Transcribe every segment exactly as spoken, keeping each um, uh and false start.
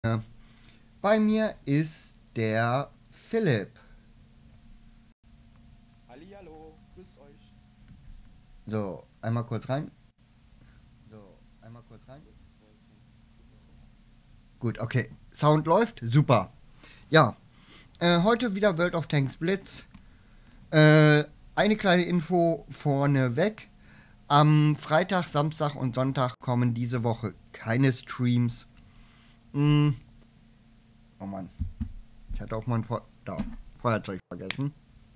Äh, Bei mir ist der Philipp. Hallihallo, grüßt euch. So, einmal kurz rein. So, einmal kurz rein. Gut, okay. Sound läuft? Super. Ja, äh, heute wieder World of Tanks Blitz. Äh, eine kleine Info vorneweg. Am Freitag, Samstag und Sonntag kommen diese Woche keine Streams. Hm, oh Mann. Ich hatte auch mein Fe da, Feuerzeug vergessen.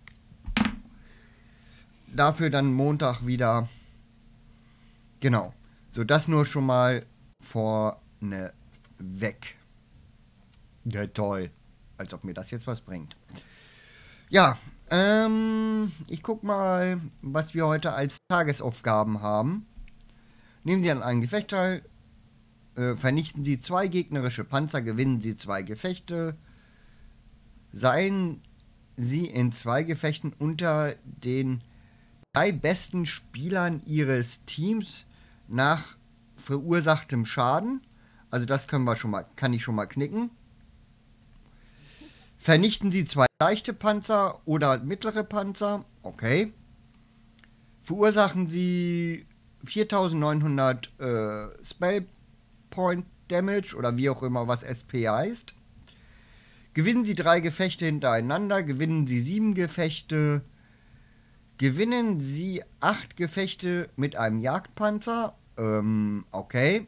Dafür dann Montag wieder. Genau. So, das nur schon mal vorne weg. Ja, toll. Als ob mir das jetzt was bringt. Ja, ähm, ich guck mal, was wir heute als Tagesaufgaben haben. Nehmen Sie an einem Gefecht teil, äh, vernichten Sie zwei gegnerische Panzer, gewinnen Sie zwei Gefechte, seien Sie in zwei Gefechten unter den drei besten Spielern Ihres Teams nach verursachtem Schaden. Also das können wir schon mal, kann ich schon mal knicken. Vernichten Sie zwei leichte Panzer oder mittlere Panzer. Okay. Verursachen Sie viertausendneunhundert äh, Spell Point Damage oder wie auch immer was S P heißt. Gewinnen Sie drei Gefechte hintereinander. Gewinnen Sie sieben Gefechte. Gewinnen Sie acht Gefechte mit einem Jagdpanzer. Ähm, okay.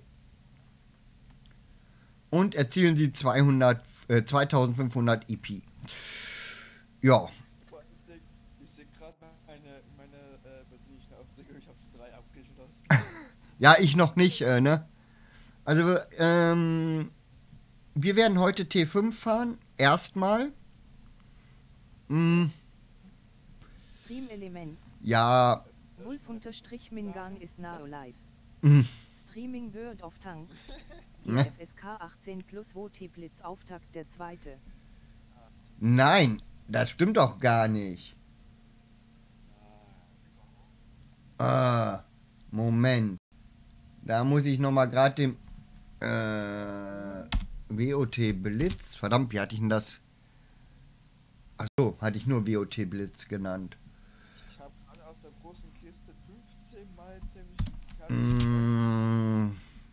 Und erzielen Sie zweihundert, äh, zweitausendfünfhundert E P. Ja. Boah, Ich sehe ich seh gerade meine, meine äh, persönlichen Aufträge, ich habe drei abgeschlossen. Ja, ich noch nicht, äh, ne? Also, ähm, wir werden heute T fünf fahren. Erstmal. Hm, Stream Elements. ja. Wolf-Mingang is now live. Hm, Streaming World of Tanks. Die ne? F S K achtzehn plus W O T Blitz Auftakt der zweite. Nein, das stimmt doch gar nicht. Ah, Moment. Da muss ich nochmal gerade dem äh, W O T Blitz. Verdammt, wie hatte ich denn das? Achso, hatte ich nur W O T Blitz genannt. Ich habe alle aus der großen Kiste fünfzehn mal ziemlich kalt. Mm,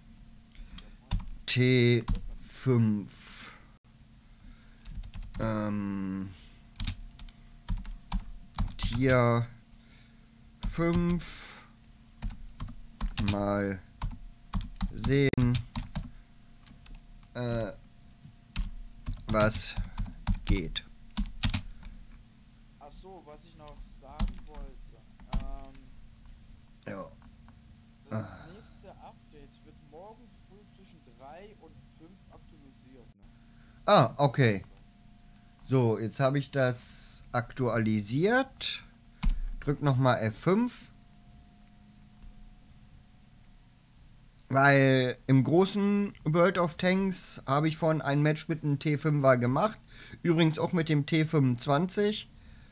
T fünf. Ähm, Tier fünf. Mal sehen, äh, was geht. Ach so, was ich noch sagen wollte. Ähm, Ja. das Ah. nächste Update wird morgen früh zwischen drei und fünf aktualisiert. Ne? Ah, okay. So, jetzt habe ich das aktualisiert. Drück nochmal F fünf. Weil im großen World of Tanks habe ich vorhin ein Match mit einem T fünfer gemacht. Übrigens auch mit dem T fünfundzwanzig.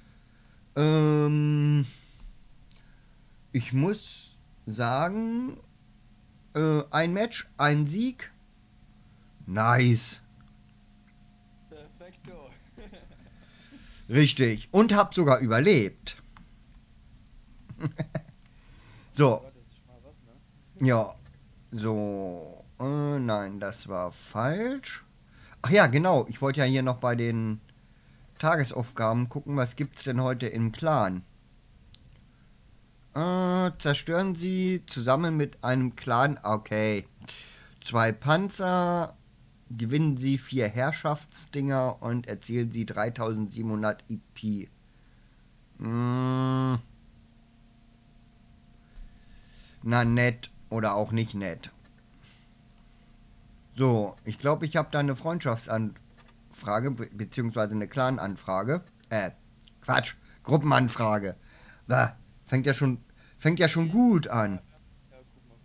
Ähm, ich muss sagen, äh, ein Match, ein Sieg. Nice. Perfekto. Richtig. Und hab sogar überlebt. So, Gott, das ist mal was, ne? ja. So. Äh, nein, das war falsch. Ach ja, genau. Ich wollte ja hier noch bei den Tagesaufgaben gucken, was gibt's denn heute im Clan? Äh, zerstören Sie zusammen mit einem Clan. Okay. Zwei Panzer. Gewinnen Sie vier Herrschaftsdinger und erzielen Sie dreitausendsiebenhundert E P. Mm, na, nett oder auch nicht nett. So, ich glaube, ich habe da eine Freundschaftsanfrage, be beziehungsweise eine Clan-Anfrage. Äh, Quatsch, Gruppenanfrage. Da, fängt ja schon, fängt ja schon gut an. Ja, guck mal.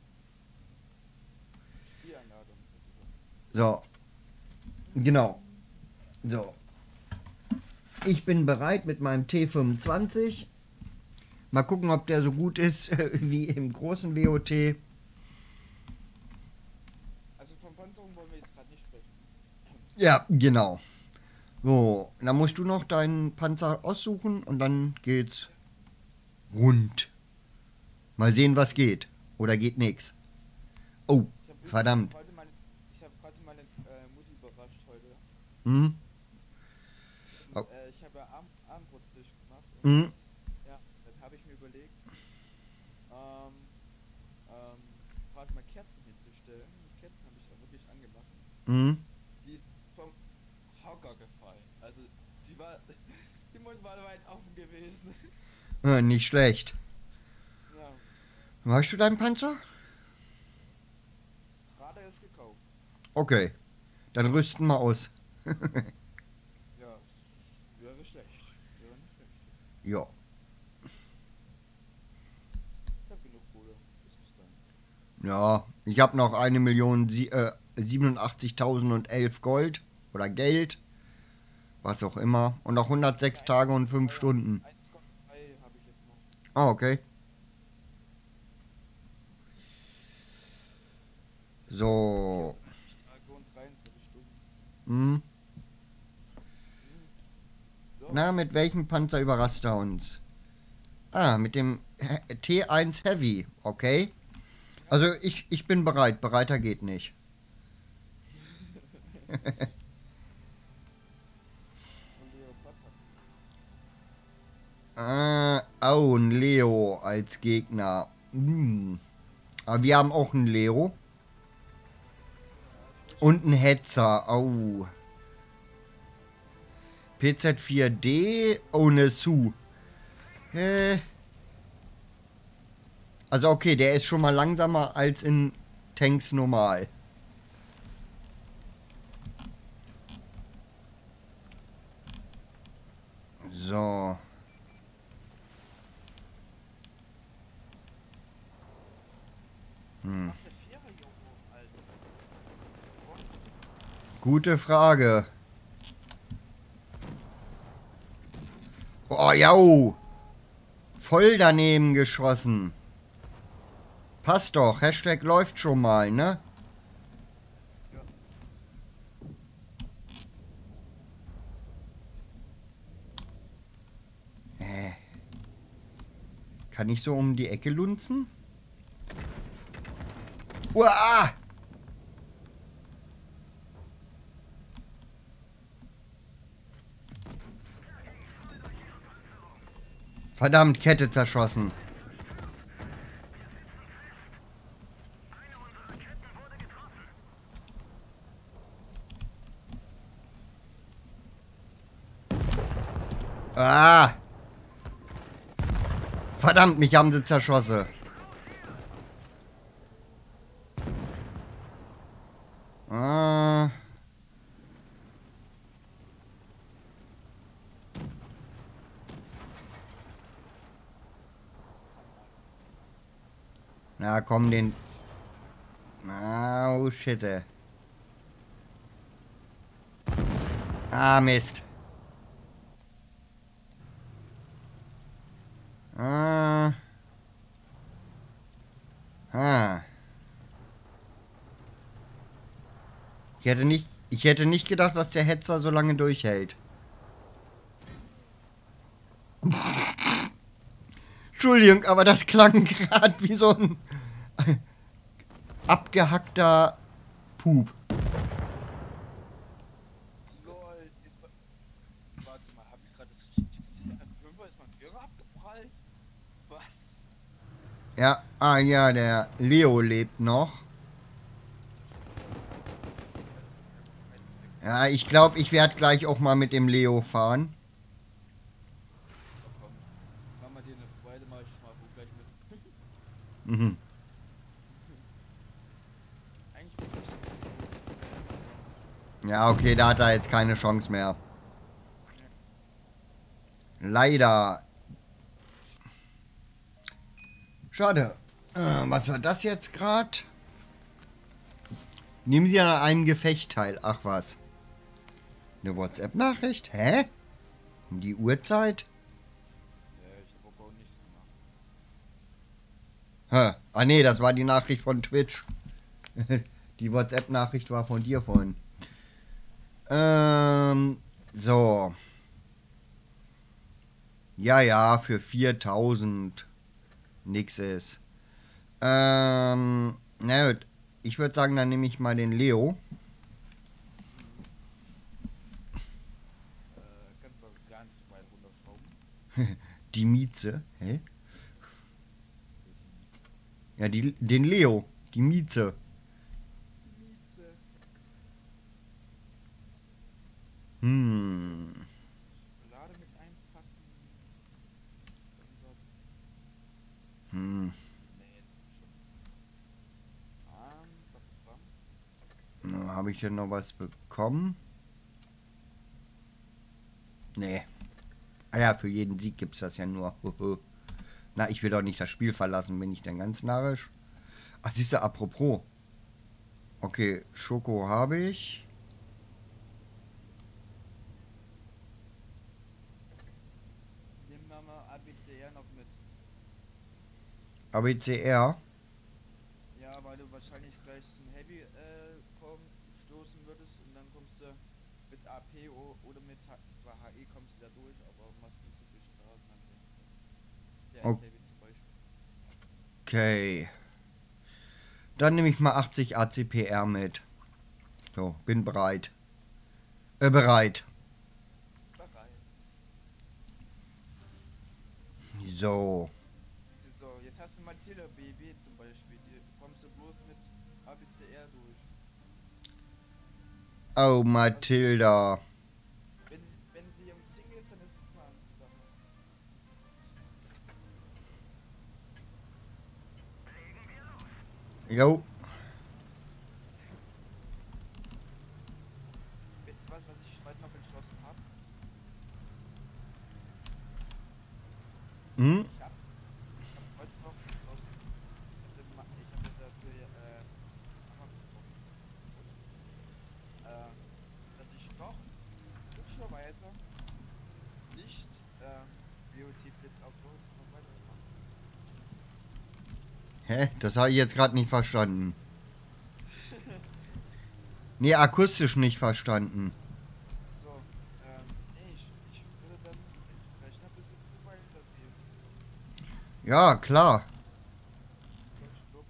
Die Einladung. So, genau. So, ich bin bereit mit meinem T fünfundzwanzig. Mal gucken, ob der so gut ist wie im großen W O T. Also von Panzerung wollen wir jetzt gerade nicht sprechen. Ja, genau. So, dann musst du noch deinen Panzer aussuchen und dann geht's rund. Mal sehen, was geht. Oder geht nix. Oh, Ich hab verdammt. Heute meine, ich habe heute meine äh, Mutti überrascht heute. Hm? Und, Oh. äh, ich habe ja Arm, Armbrusttisch gemacht. Und, Hm? ja, dann habe ich mir überlegt, ähm, ähm, quasi mal Kerzen hinzustellen. Die Kerzen habe ich auch wirklich angemacht. Hm? Die ist vom Hocker gefallen. Also, die war, die Mund war weit offen gewesen. Äh, nicht schlecht. Ja, Hast du deinen Panzer? Radar ist gekauft. Okay. Dann rüsten wir aus. Ja, wäre schlecht. Wäre nicht schlecht. Ja. Ich hab genug Kohle. Das ist dann. Ja, ich habe noch eine Million sie- äh, siebenundachtzigtausendelf Gold oder Geld, was auch immer. Und noch hundertsechs Tage und fünf Stunden. eins Komma drei habe ich jetzt noch. Ah, okay. So. Tage und dreiundzwanzig Stunden. Hm. So. Na, mit welchem Panzer überrascht er uns? Ah, mit dem He- T eins Heavy, okay. Also ich, ich bin bereit, bereiter geht nicht. Und Leopard hat. Ah, oh, ein Leo als Gegner. Hm. Aber wir haben auch einen Leo. Und einen Hetzer. Oh. P Z vier D ohne Su. Äh. Also okay, der ist schon mal langsamer als in Tanks normal. So. Hm. Was der Vierer Joko, Alter? Gute Frage. Oh, jau. Voll daneben geschossen. Passt doch. Hashtag läuft schon mal, ne? Äh. Kann ich so um die Ecke lunzen? Uah! Verdammt, Kette zerschossen. Ah! Verdammt, mich haben sie zerschossen. Ah. Na komm, den... Ah, oh shit, ey. Ah, Mist. Ah. Ah. Ich hätte nicht, ich hätte nicht gedacht, dass der Hetzer so lange durchhält. Entschuldigung, aber das klang gerade wie so ein abgehackter Pup. Lol. Jetzt war- Warte mal, hab ich gerade das richtig gesehen? Ein Fünfer ist mein Vierer abgeprallt? Was? Ja, ah ja, der Leo lebt noch. Ja, ich glaube, ich werde gleich auch mal mit dem Leo fahren. Komm, mach mal dir eine Freude, mach ich mal wo gleich mit. Mhm. Eigentlich bin ich. Ja, okay, da hat er jetzt keine Chance mehr. Leider. Schade. Äh, was war das jetzt gerade? Nehmen Sie an einem Gefecht teil. Ach was. Eine WhatsApp-Nachricht? Hä? Um die Uhrzeit? Ja, ich hab aber auch nichts gemacht. Hä? Ah nee, das war die Nachricht von Twitch. Die WhatsApp-Nachricht war von dir vorhin. Ähm, so. Ja, ja, für viertausend nix ist. Ähm, na gut. Ich würde sagen, dann nehme ich mal den Leo. Äh, können wir gar nicht weit runterschrauben. Die Mieze. Hä? Ja, die, den Leo. Die Mieze. Mieze. Hm. Schokolade mit einpacken. Irgendwas. Hm. Nee, schon. Ähm, bam, bam. Na, habe ich denn noch was bekommen? Nee. Ah ja, für jeden Sieg gibt's das ja nur. Na, ich will doch nicht das Spiel verlassen, bin ich denn ganz narrisch? Ach, siehst du, apropos. Okay, Schoko habe ich. Nimm mal mal A B C R noch mit. A B C R. Ja, weil du wahrscheinlich gleich zum Heavy äh, komm, stoßen würdest und dann kommst du mit A P o oder mit H zwar H E kommst du da durch, aber machst nicht so viel Straßen am Ende. Der ist Oh. Heavy zum Beispiel. Okay. Dann nehme ich mal achtzig A C P R mit. So, bin bereit. Äh, bereit. Bereit. So. So, jetzt hast du Matilda B W zum Beispiel. Die kommst du bloß mit A B C R durch. Oh, Matilda. Wenn, wenn sie umzingelt ist, dann ist es eine andere Sache. Jo. Weißt du was, was ich heute noch entschlossen habe? Hm? Ich hab, ich hab heute noch entschlossen, ich hab, das- ich hab das ja für äh, Mama besprochen, äh, dass ich doch glücklicherweise nicht ähm, W O T Blitz auf Rot noch weitermache. Hä? Das habe ich jetzt gerade nicht verstanden. Nee, akustisch nicht verstanden. So, ähm, nee, ich, ich würde dann entsprechend ein bisschen so weitergehen. Ja, klar. Ups, ups.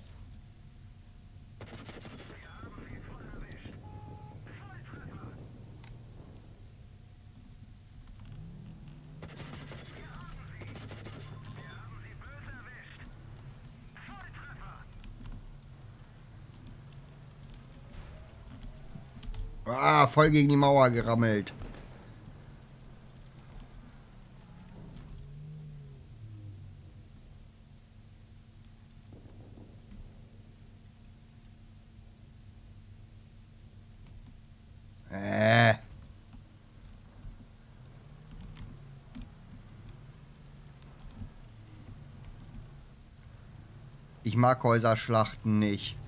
Ah, voll gegen die Mauer gerammelt. Äh. Ich mag Häuserschlachten nicht.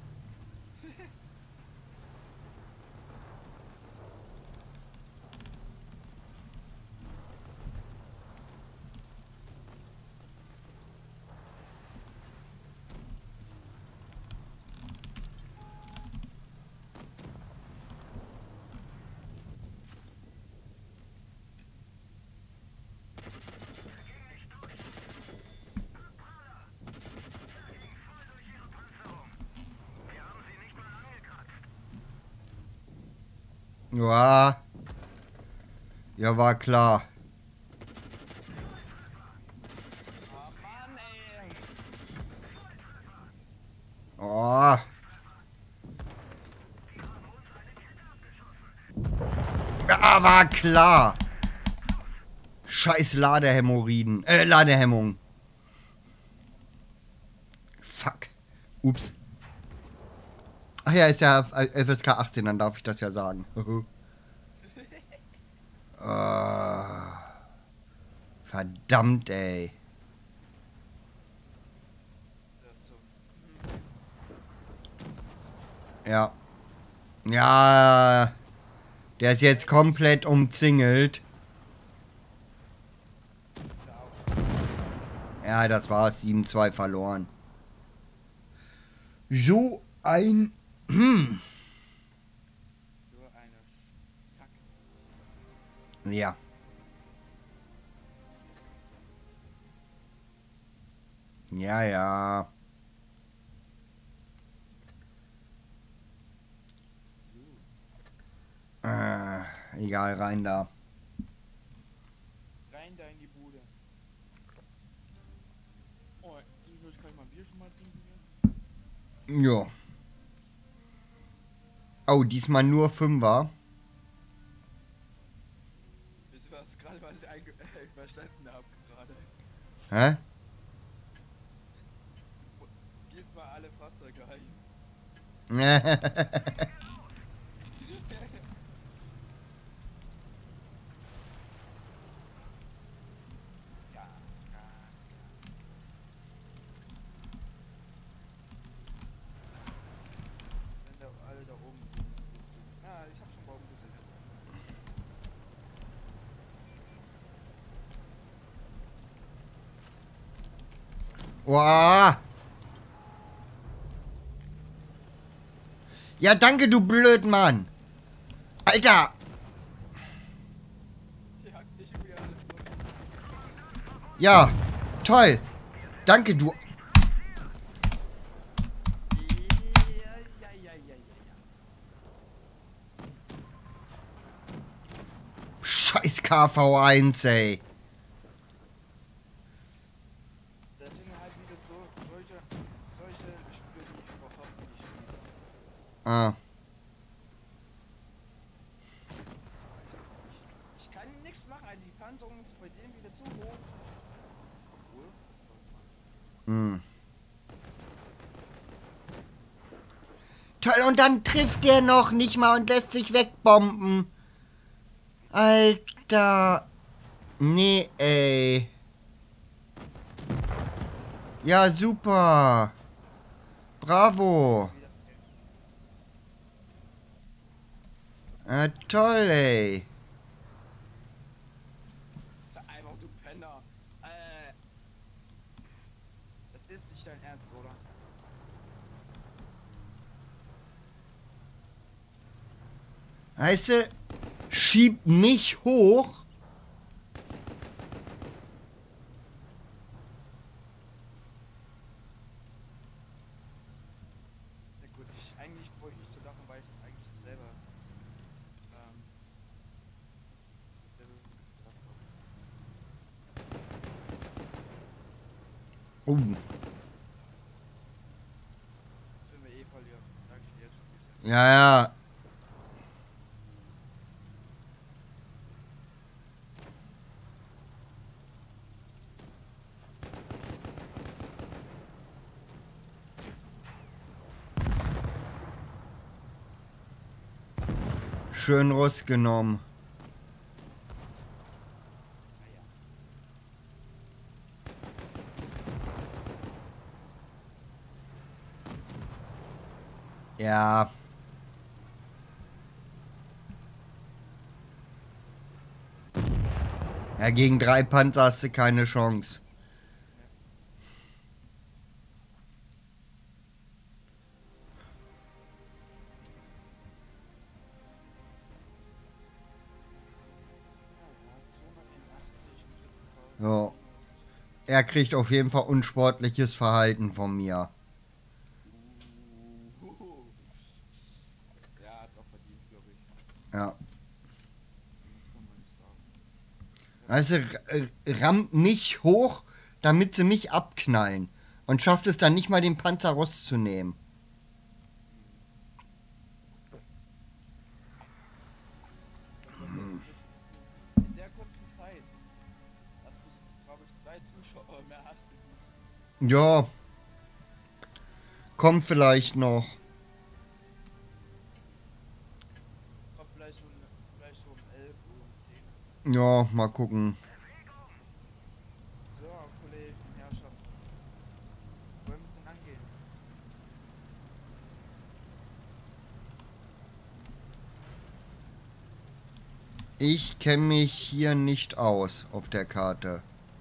Ja. Ja, war klar. Ah, Mann, ey! Oh. Ja, war klar. Scheiß Ladehämorrhoiden. Äh, Ladehemmung. Fuck. Ups. Ach ja, ist ja F S K achtzehn, dann darf ich das ja sagen. Ah. Verdammt, ey. Das ist so. Ja. Ja. Der ist jetzt komplett umzingelt. Ja, das war's. sieben zwei verloren. So ein... Hm. So eine Ja. Ja, ja. Äh, egal, rein da. Rein da in die Bude. Oh, ich kann ich mal ein Bier schon mal trinken hier? Jo. Oh, diesmal nur Fünfer. Wisst ihr was gerade, was ich einge äh, verstanden habe gerade? Hä? Gebt mal alle Fahrzeuge ein. Ja, ja, ja. Wenn da alle da oben sind. Ah, ich hab schon Baum gesehen. Wow. Ja, danke, du blöd Mann. Alter. Die hackt dich wieder alles durch. Ja, toll. Danke, du. Ja, ja, ja, ja, ja, ja. Scheiß K V eins, ey. Das sind halt wieder so solche, solche Spiele, die ich überhaupt nicht spiele. Ah. Ich kann nichts machen, also die Panzerung ist bei dem wieder zu hoch. Obwohl, Hm. Toll, und dann trifft der noch nicht mal und lässt sich wegbomben. Alter. Nee, ey. Ja, super. Bravo. Ah, toll, ey. einfach du Penner. Äh. Das ist nicht dein Ernst, oder? Weißt du, schieb mich hoch. Ja gut, ich, eigentlich wollte ich so lachen, weil ich eigentlich selber. Ähm. selber gesagt habe. Oh. Das werden wir eh verlieren. Sag ich dir jetzt schon, wie es ist. Ja, ja. Schön rausgenommen. Ja. Ja, gegen drei Panzer hast du keine Chance. Ja. Er kriegt auf jeden Fall unsportliches Verhalten von mir. Uh, ja, hat auch verdient, glaube ich. Ja. Kann man nicht sagen. Also r- rammt mich hoch, damit sie mich abknallen. Und schafft es dann nicht mal, den Panzer rauszunehmen. In der kurzen Zeit hast du, glaube ich, zwei Zuschauer mehr hast du nicht. Ja. Kommt vielleicht noch. Kommt vielleicht um, vielleicht so um elf Uhr, um zehn. Ja, mal gucken. So, Kollegen, Herrschaft. Wollen wir denn angehen? Ich kenne mich hier nicht aus auf der Karte.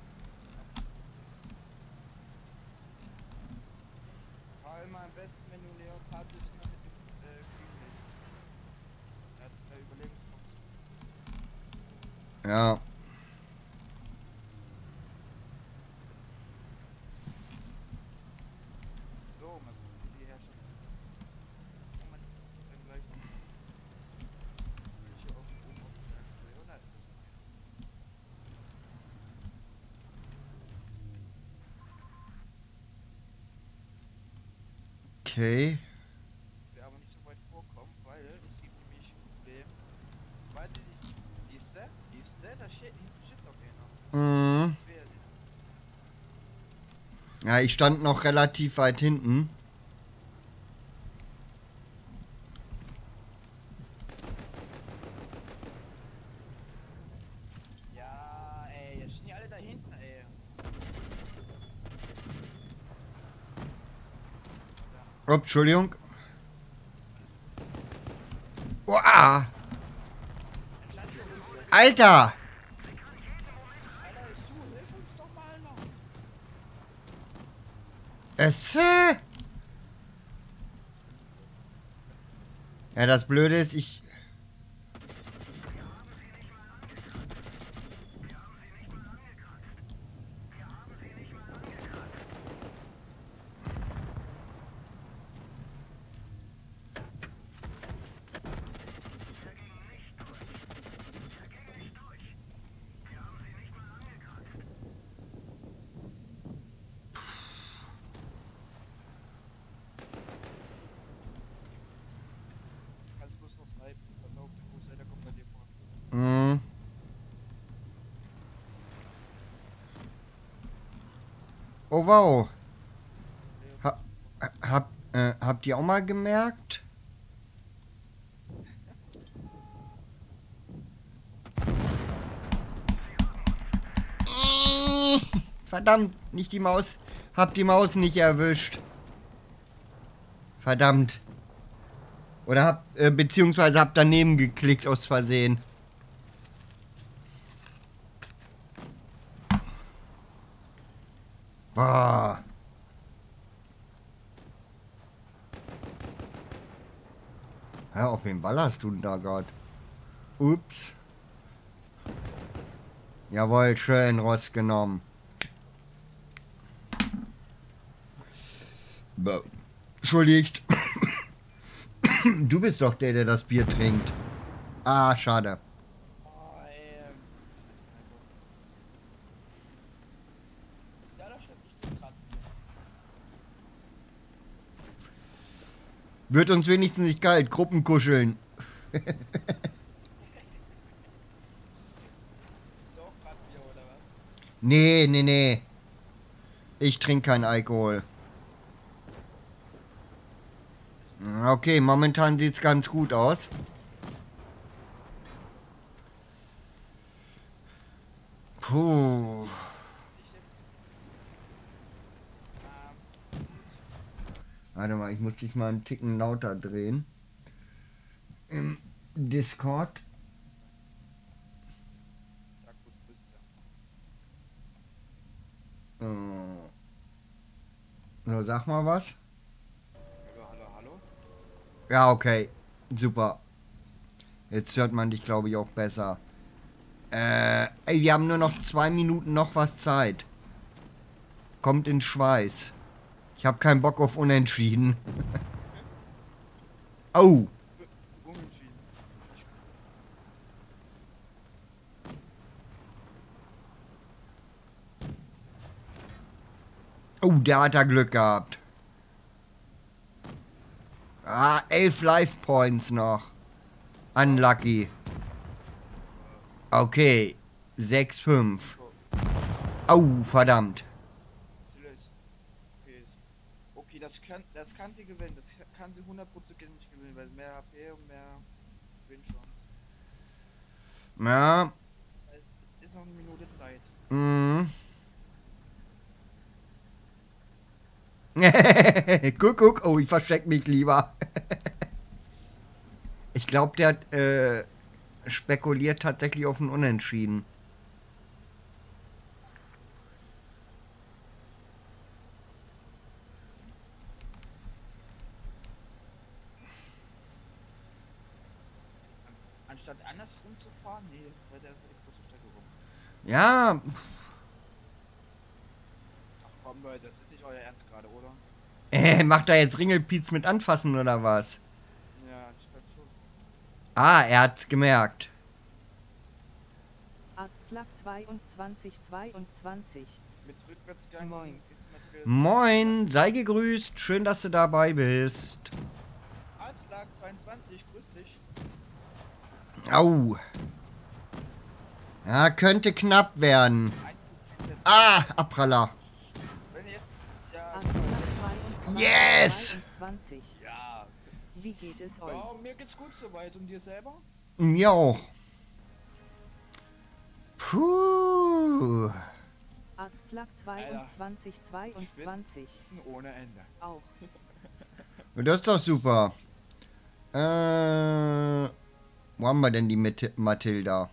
Fahr immer am besten, wenn du Leopard bist, immer mit dem äh, Greenlight. Er hat zwei Überlebensboxen. Ja. So, mal gucken, wie die Herrschaft. Moment, dann gleich noch. Hier auf oben auf dem Berg. Oder ist das noch einer? Okay. Ich will aber nicht so weit vorkommen, weil es gibt nämlich ein Problem. Weil die sich. Siehste? Siehste? Da steht hinten steht noch einer. Mhm. Wer ist das? Ja, ich stand noch relativ weit hinten. Ja, ey, jetzt stehen die alle da hinten, ey. Oh, Entschuldigung. Uah. Entlass uns. Alter! Alter, ist zu, hilf uns doch mal noch. Es. Äh? Ja, das Blöde ist, ich. Kannst bloß noch snipen. Pass auf, der Großeltern kommt bei dir vor. Mh. Oh wow. Ha, hab, äh, habt ihr auch mal gemerkt? Äh, Verdammt, nicht die Maus. Hab die Maus nicht erwischt. Verdammt. Oder hab, äh, beziehungsweise hab daneben geklickt aus Versehen. Boah. Ja, auf wen ballerst du denn da gerade? Ups. Jawohl, schön rausgenommen. Bäh. Entschuldigt. Du bist doch der, der das Bier trinkt. Ah, schade. Oh, ey. Ja, das stimmt, ich bin gerade. Wird uns wenigstens nicht kalt. Gruppenkuscheln. Ist auch gerade Bier, oder was? Nee, nee, nee. Ich trinke keinen Alkohol. Okay, momentan sieht's ganz gut aus. Puh. Ähm, Warte mal, ich muss dich mal einen Ticken lauter drehen. Im Discord. ja gut, bist Äh, ja. So, sag mal was. Hallo, hallo, hallo? Ja, okay. Super. Jetzt hört man dich, glaube ich, auch besser. Äh, ey, wir haben nur noch zwei Minuten noch was Zeit. Kommt in Schweiß. Ich habe keinen Bock auf Unentschieden. Oh. Unentschieden. Oh, der hat da Glück gehabt. Ah, elf Life Points noch. Unlucky. Okay. sechs fünf. So, Oh, verdammt. Silas. Okay. ist- Okay, das kann, das kann sie gewinnen. Das kann sie hundertprozentig gewinnen, weil mehr H P und mehr Gewinnchance. Ja. Es ist noch eine Minute Zeit. Mhm. Guck, guck. Oh, ich versteck mich lieber. Ich glaube, der hat äh, spekuliert tatsächlich auf ein Unentschieden. Anstatt andersrum zu fahren? Nee, weil der ist extra zur Strecke rum. Ja, Ach komm Leute, das ist nicht euer Ernst gerade, oder? äh, macht da jetzt Ringelpiez mit anfassen oder was? Ja, ich glaube schon. Ah, er hat's gemerkt. Arztlack zweiundzwanzig zweiundzwanzig. Mit Rückwärtsgang. Moin. ist Material- Moin, sei gegrüßt. Schön, dass du dabei bist. Arztlack zweiundzwanzig, grüß dich. Au. Ja, könnte knapp werden. Ein- Ah, Abpraller. Wenn ihr jetzt. Ja, Arztlack zweiundzwanzig Yes! zweiundzwanzig. ja. Wie geht es euch? Ja, mir geht's gut soweit. Und dir selber? Mir auch. Puh. Arztlack zweiundzwanzig zweiundzwanzig. Ohne Ende. Auch. Das ist doch super. Äh, wo haben wir denn die Mit Mathilda?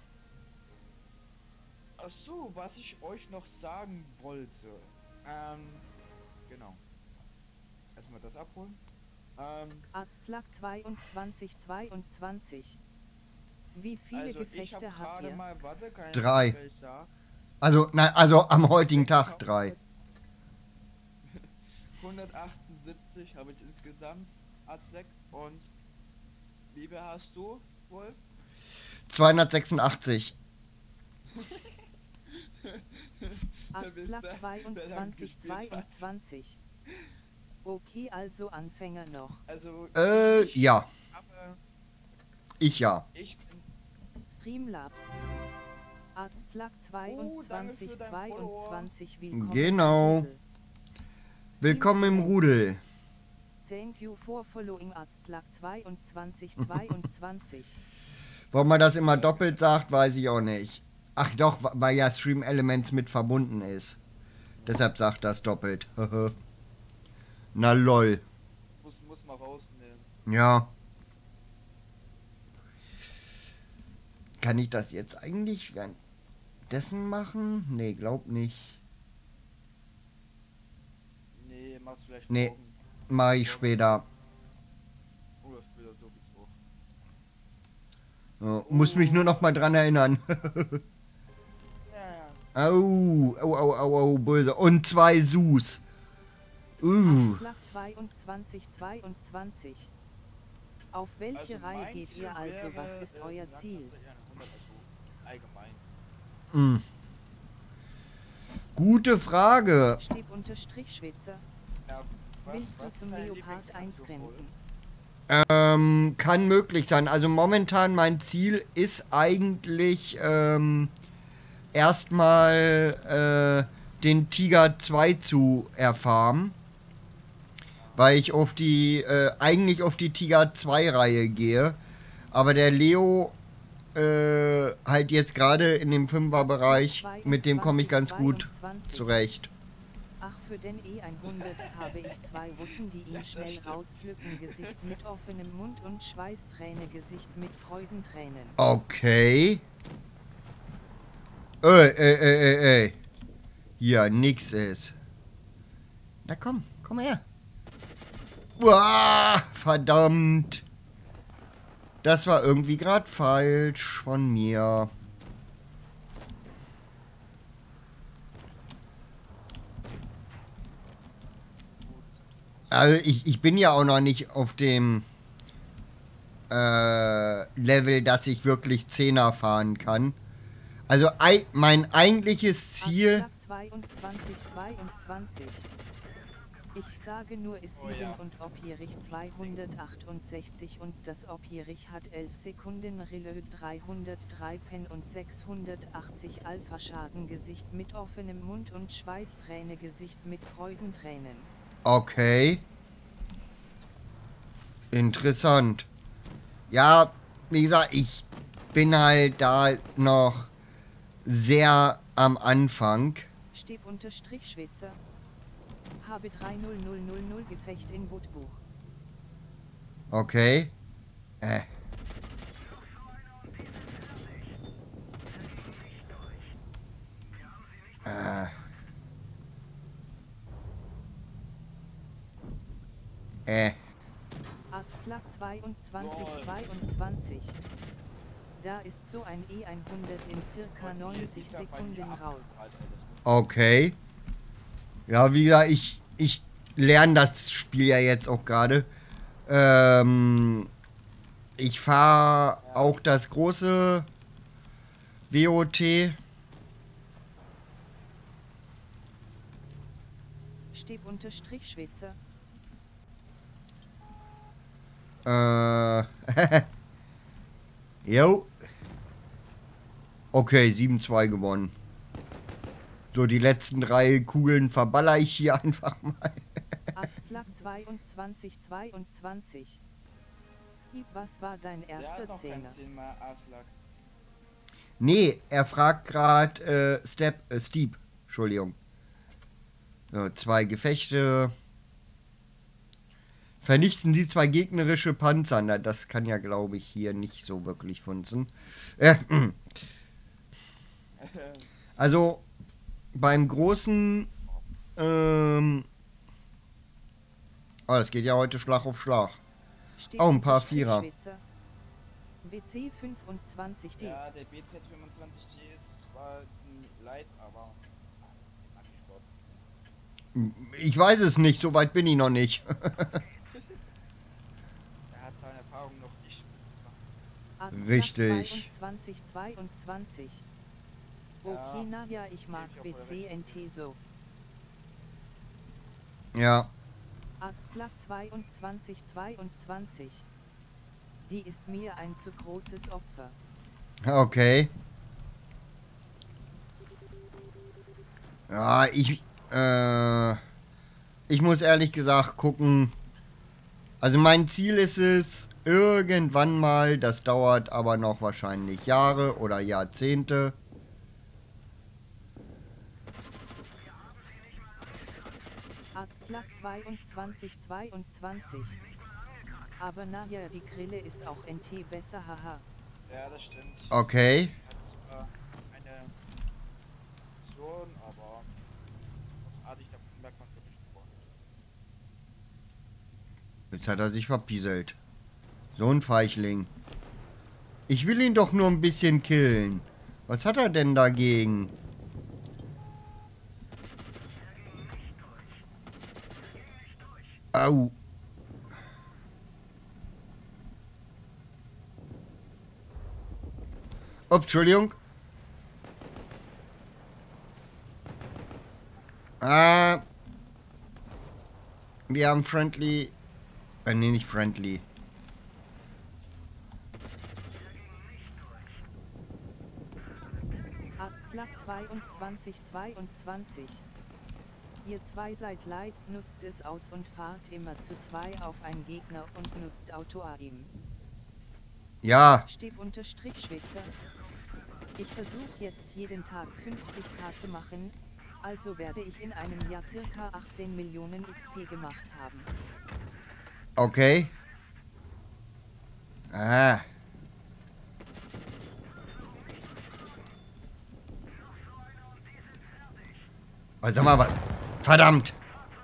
Ach so, was ich euch noch sagen wollte. Ähm, genau. Erstmal das abholen. Ähm, Arztlack zweiundzwanzig zweiundzwanzig. Wie viele also ich Gefechte hab habt gerade ihr? mal, warte, kann ich Drei. nicht, welches Jahr? Also, nein, also am heutigen Tag drei. hundertachtundsiebzig habe ich insgesamt Arztlack und wie viel hast du, Wolf? zweihundertsechsundachtzig. Arztlack zweiundzwanzig zweiundzwanzig. Okay, also Anfänger noch. Also Äh, ich ja. habe, Ich ja. ich bin Streamlabs. Arztlack zweiundzwanzig für dein zweiundzwanzig. Willkommen. Genau. im Rudel. Willkommen im Rudel. Thank you for following Arztlack zweiundzwanzig zweiundzwanzig. Warum man das immer doppelt sagt, weiß ich auch nicht. Ach doch, weil ja Stream Elements mit verbunden ist. Deshalb sagt das doppelt. Na lol. muss, muss mal rausnehmen. Ja. Kann ich das jetzt eigentlich währenddessen machen? Nee, glaub nicht. Nee, machst vielleicht Nee. morgen. Mach ich später. Oder später sowieso. Ja, muss mich nur noch mal dran erinnern. Ja, ja. Au, au, au, au, au, böse. Und zwei Sus. Uh. Arztlack zweiundzwanzig zweiundzwanzig. Auf welche Also Reihe mein geht Ziel ihr also? Was wäre, ist äh, euer Landtaxe Ziel? hundert, also allgemein. Mm. Gute Frage. Stieb unterstrich Schwitzer. Ja, was- Willst du was zum ist dein Leopard eins Lieblingsabschluss, rennen? Ähm, kann möglich sein. Also momentan mein Ziel ist eigentlich ähm, erstmal äh, den Tiger zwei zu erfahren. Weil ich auf die, äh, eigentlich auf die Tiger zwei Reihe gehe. Aber der Leo äh, halt jetzt gerade in dem Fünfer-Bereich, mit dem komme ich ganz gut zweiundzwanzig. zurecht. Ach, für den E hundert habe ich zwei Russen, die ihn schnell rauspflücken. Gesicht mit offenem Mund und Schweißträne, Gesicht mit Freudentränen. Okay. Ey, ey, ey, ey, ey. Hier, nix ist. Na komm, komm her. Uah, verdammt. Das war irgendwie gerade falsch von mir. Also ich, ich bin ja auch noch nicht auf dem äh, Level, dass ich wirklich Zehner fahren kann. Also ei, mein eigentliches Ziel... Arztlack zweiundzwanzig zweiundzwanzig. Ich sage nur ist Oh sieben ja. und Opierich zweihundertachtundsechzig und das Opierich hat elf Sekunden Relö dreihundertdrei Pen und sechshundertachtzig Alpha Schaden, Gesicht mit offenem Mund und Schweißträne, Gesicht mit Freudentränen. Okay. Interessant. Ja, wie gesagt, ich bin halt da noch sehr am Anfang. Stieb unterstrich Schwitzer. Habe drei null null null null Gefecht in Bootbuch. Okay. Äh. Äh. Äh. Arztlack zweiundzwanzig Lol. zweiundzwanzig. Da ist so ein E hundert in circa neunzig Sekunden raus. Okay. Ja, wie gesagt, ich, ich lerne das Spiel ja jetzt auch gerade. Ähm, ich fahre auch das große W O T. Steb unterstrich Schwitzer. Äh, jo. Okay, sieben zwei gewonnen. So, die letzten drei Kugeln verballer ich hier einfach mal. Arztlack zweiundzwanzig zweiundzwanzig. Steve, was war dein erster Zehner? Nee, er fragt gerade äh, Step, äh, Steep. Entschuldigung. So, zwei Gefechte. Vernichten Sie zwei gegnerische Panzer. Na, das kann ja, glaube ich, hier nicht so wirklich funzen. Äh, also, beim großen... Ähm, oh, das geht ja heute Schlag auf Schlag. Oh, ein paar Vierer. B C fünfundzwanzig D. Ja, der B Z fünfundzwanzig D ist zwar ein Light, aber... Ich weiß es nicht, so weit bin ich noch nicht. Er hat seine Erfahrung noch nicht. Richtig. zweiundzwanzig zweiundzwanzig. Ja. Okay, Nadja, ich mag B C N T so. Ja. Arztlack zweiundzwanzig zweiundzwanzig. Die ist mir ein zu großes Opfer. Okay. Ja, ich... Äh, ich muss ehrlich gesagt gucken. Also mein Ziel ist es, irgendwann mal, das dauert aber noch wahrscheinlich Jahre oder Jahrzehnte. Arztlack zweiundzwanzig zweiundzwanzig. Aber naja, die Grille ist auch N T besser, haha. Ja, das stimmt. Okay. Hat zwar eine Option, aber großartig, da merkt man wirklich vor. Jetzt hat er sich verpieselt. So ein Feichling. Ich will ihn doch nur ein bisschen killen. Was hat er denn dagegen? Au. Ups, Entschuldigung. Ah. Wir haben Friendly. Äh, nee, nicht Friendly. Arztlack zweiundzwanzig zweiundzwanzig. Ihr zwei seid Lights, nutzt es aus und fahrt immer zu zwei auf einen Gegner und nutzt Auto-A I M. Ja. Steb unterstrich Schwitzer. Ich versuche jetzt jeden Tag fünfzig K zu machen, also werde ich in einem Jahr circa achtzehn Millionen X P gemacht haben. Okay. Ah. Oh, sag mal, was? Verdammt.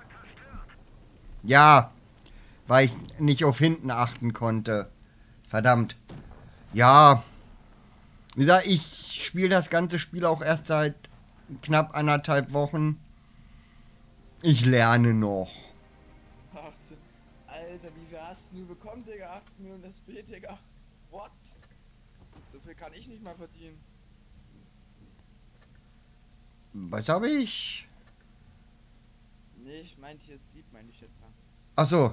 Ja. Weil ich nicht auf hinten achten konnte. Verdammt. Ja. Wie gesagt, ich spiele das ganze Spiel auch erst seit knapp anderthalb Wochen. Ich lerne noch. achtzehn. Alter, wie viel hast du bekommen, Digga? achtzehn Millionen S P, Digga. What? So viel kann ich nicht mal verdienen. Was habe ich? Nee, ich meinte jetzt Sieb, meine ich jetzt mal. Ach so.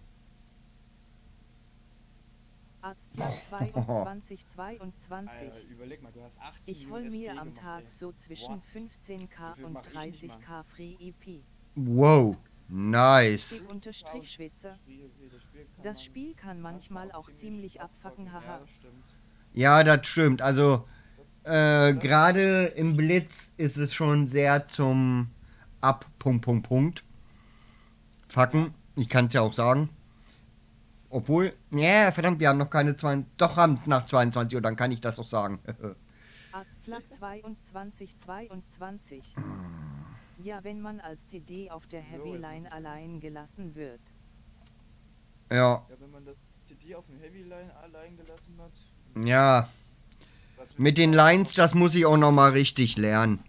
Arztlack zweiundzwanzig zweiundzwanzig. Alter, überleg mal, du hast achtzehn Ich hol Millionen mir S P am gemacht, Tag ey. so zwischen What? fünfzehn K So viel und mach ich nicht dreißig mal. K Free E P. Wow. Nice. Steb unterstrich Schwitzer. Spiel, das Spiel kann Das man Spiel kann manchmal auch ziemlich abfacken, haha. Ja, das stimmt. Ja, das stimmt. Also, äh, gerade im Blitz ist es schon sehr zum Ab, Punkt, Punkt, Punkt. Fucken. Ich kann es ja auch sagen. Obwohl, ja, verdammt, wir haben noch keine zwei. Doch, haben es nach zweiundzwanzig Uhr, dann kann ich das auch sagen. Arztlack zweiundzwanzig zweiundzwanzig. Ja, wenn man als T D auf der Heavy Line allein gelassen wird. Ja, Ja, wenn man das T D auf dem Heavy Line allein gelassen hat. ja. Mit den Lines, das muss ich auch noch mal richtig lernen.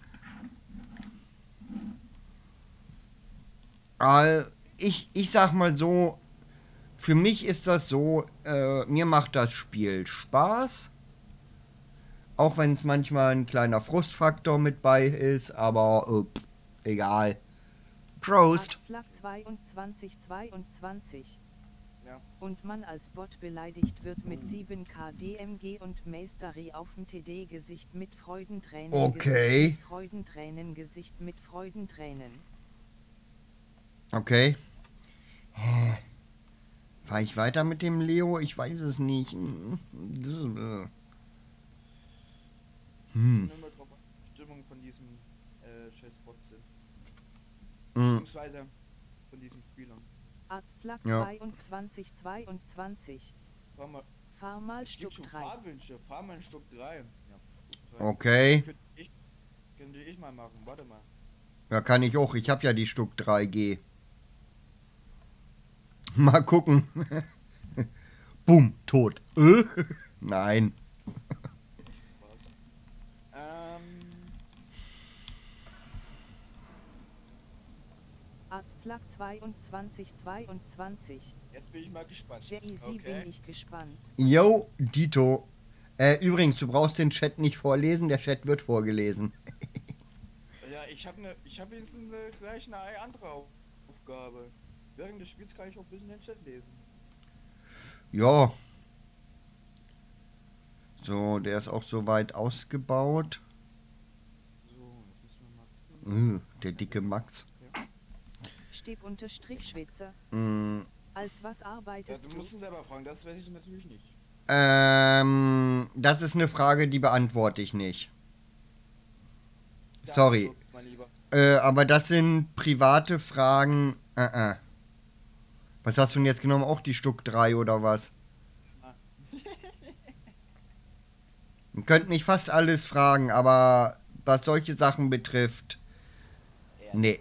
Äh, ich, ich sag mal so, für mich ist das so, äh, mir macht das Spiel Spaß. Auch wenn es manchmal ein kleiner Frustfaktor mit bei ist, aber äh, pff, egal. Prost! zweiundzwanzig zweiundzwanzig. Ja. Und man als Bot beleidigt wird mit sieben K D M G und Mastery aufm T D-Gesicht mit Freudentränen. Okay. Gesicht mit Freudentränen, Gesicht mit Freudentränen. Okay. Fahr ich weiter mit dem Leo? Ich weiß es nicht. Hm. Nur mal drauf an, die Stimmung von diesem äh, Chessbot sind. Hm. Beziehungsweise von diesen Spielern. Arztlack Ja. zweiundzwanzig zweiundzwanzig. Fahr mal, Fahr mal es gibt Stück schon drei. Fahrwünsche, fahr mal ein Stück drei. Ja, Stück drei. Okay. Könnte ich, könnte ich mal machen, warte mal. Ja, kann ich auch. Ich habe ja die Stuck drei G. Mal gucken. Bumm, tot. Äh? Nein. Ähm, Arztlack zweiundzwanzig zweiundzwanzig. jetzt bin ich mal gespannt. Jay-Z Okay. bin ich gespannt. Yo, Dito. Äh, übrigens, du brauchst den Chat nicht vorlesen, der Chat wird vorgelesen. Ja, ich habe ne, ich habe jetzt eine, gleich eine andere Auf- Aufgabe. Während des Spiels kann ich auch ein bisschen den Chat lesen. Ja. So, der ist auch soweit ausgebaut. So, jetzt müssen wir mal gucken. Äh, der dicke Max. Steb unterstrich Schwitzer. Mm, Als was Ja, arbeitest du du? musst ihn selber fragen, das weiß ich natürlich nicht. ähm, das ist eine Frage, die beantworte ich nicht. Ja, Sorry. so, mein Lieber. Äh, aber das sind private Fragen. Äh, äh. Was hast du denn jetzt genommen? Auch die Stuck drei oder was? Ah. Ihr könnt mich fast alles fragen, aber was solche Sachen betrifft, Ja. nee.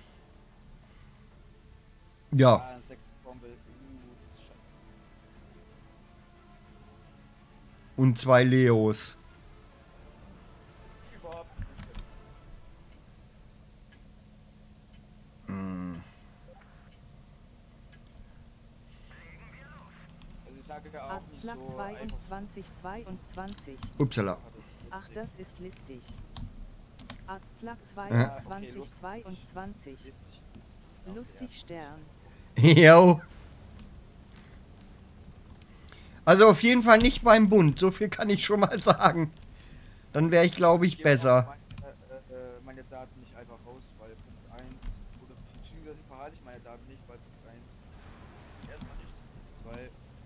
Ja, Ah, ein Sechs-Bombe. Uh, das ist scheiße. und zwei Leos. Überhaupt nicht. Hm. Also ich sage ja auch nicht Arztlack so einfach. zweiundzwanzig zweiundzwanzig. Upsala. Ach, das ist listig. Arztlack Ja, zweiundzwanzig okay, zweiundzwanzig. lustig. Lustig Stern. Jo. Also auf jeden Fall nicht beim Bund, so viel kann ich schon mal sagen. Dann wäre ich, glaube ich, Hier besser. brauche ich Meine, äh, äh, meine Daten nicht einfach raus, weil Punkt eins, oder beziehungsweise verhalte ich meine Daten nicht, weil Punkt eins erstmal nicht, weil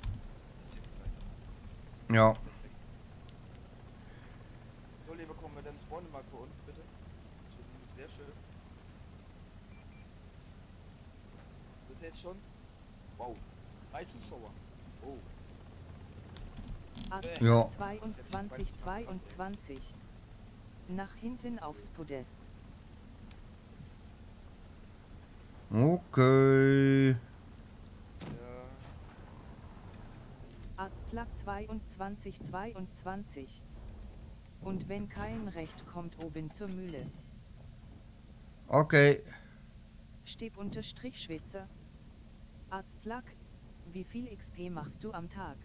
Ja. so, liebe kommen wir dann spawnen mal für uns, bitte. Sehr schön. Das ist jetzt schon. Wow. Drei Zuschauer. Oh. Arztlack Ja. zweiundzwanzig zweiundzwanzig. Nach hinten aufs Podest. Okay. Ja. Arztlack zweiundzwanzig zweiundzwanzig. Und wenn kein Recht kommt oben zur Mühle. Okay. Steb unterstrich Schwitzer. Arztlack, wie viel X P machst du am Tag?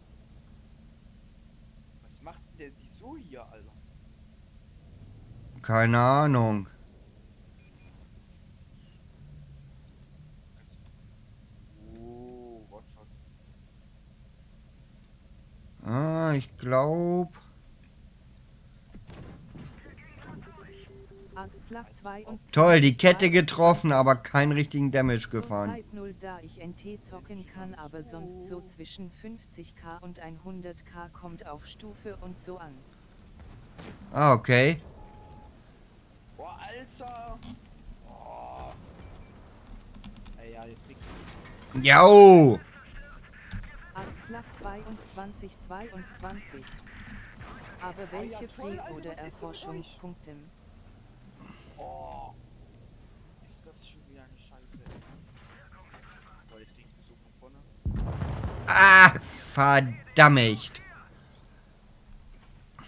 Was macht denn der die so hier, Alter? Keine Ahnung. Oh, Watchshot. Ah, ich glaube. Arztlack zweiundzwanzig. Toll, die Kette getroffen, aber keinen richtigen Damage gefahren. Zurzeit null, da ich N T zocken kann, aber sonst so zwischen fünfzig K und hundert K kommt auf Stufe und so an. Ah, okay. Boah, Alter! Oh. Ey, ja, jetzt kriegst du. Jau! Arztlack zweiundzwanzig zweiundzwanzig. Aber welche Free- oder Erforschungspunkte? Oh. Ist das schon wieder eine Scheiße, ey. Boah, jetzt kriegst du so von vorne. Ah, verdammt.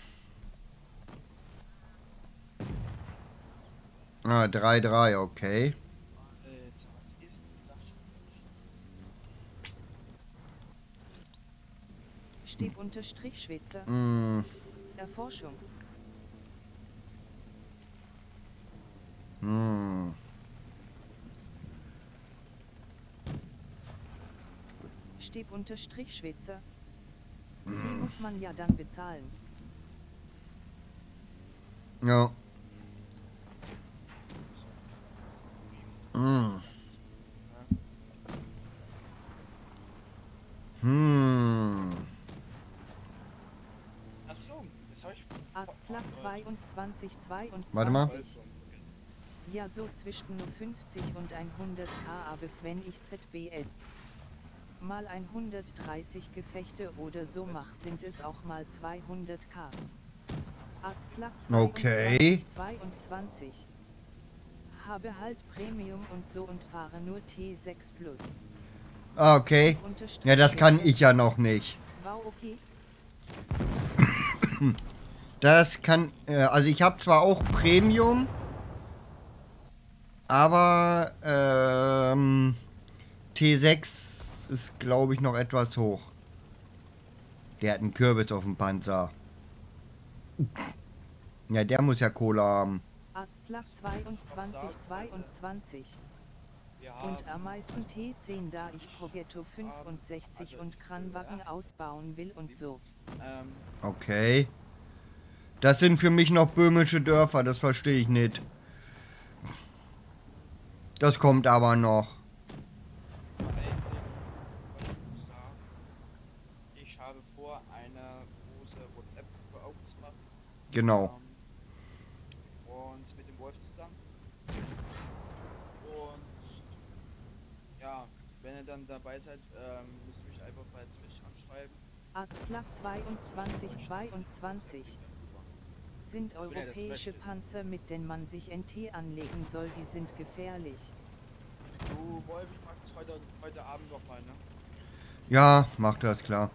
Ah, drei drei, okay. Alter, was ist denn das schon? Steb unterstrich Schweizer. Mm, Erforschung. mm. Steb unterstrich Schweizer. Die muss man ja dann bezahlen. Ja. Mm. Hm. Ach so, das hab ich... Arztlack zweiundzwanzig zweiundzwanzig. Warte mal. Ja, so zwischen nur fünfzig und hundert K, aber wenn ich Z B S mal hundertdreißig Gefechte oder so mach, sind es auch mal zweihundert K. Arztlack Okay. zweiundzwanzig zweiundzwanzig. Habe halt Premium und so und fahre nur T sechs Plus. Ah, okay. Ja, das kann ich ja noch nicht. Wow, okay. Das kann, äh, also ich habe zwar auch Premium, aber ähm, T sechs ist, glaube ich, noch etwas hoch. Der hat einen Kürbis auf dem Panzer. Ja, der muss ja Cola haben. Arztlack zweiundzwanzig zweiundzwanzig. Wir Und haben am meisten T zehn, da ich Progetto fünfundsechzig und Kranwagen ausbauen will und so. ähm, Okay. Das sind für mich noch böhmische Dörfer, das verstehe ich nicht. Das kommt aber noch. ich habe vor, eine große WhatsApp-Gruppe aufzumachen. Genau. Ähm, und mit dem Wolf zusammen. Und ja, wenn ihr dann dabei seid, ähm, müsst ihr mich einfach bei Twitch anschreiben. Arztlack zweiundzwanzig zweiundzwanzig. Sind europäische Panzer, mit denen man sich N T anlegen soll, die sind gefährlich. Du, Wolf, ich mach das heute, heute Abend noch mal, ne? Ja, macht das klar.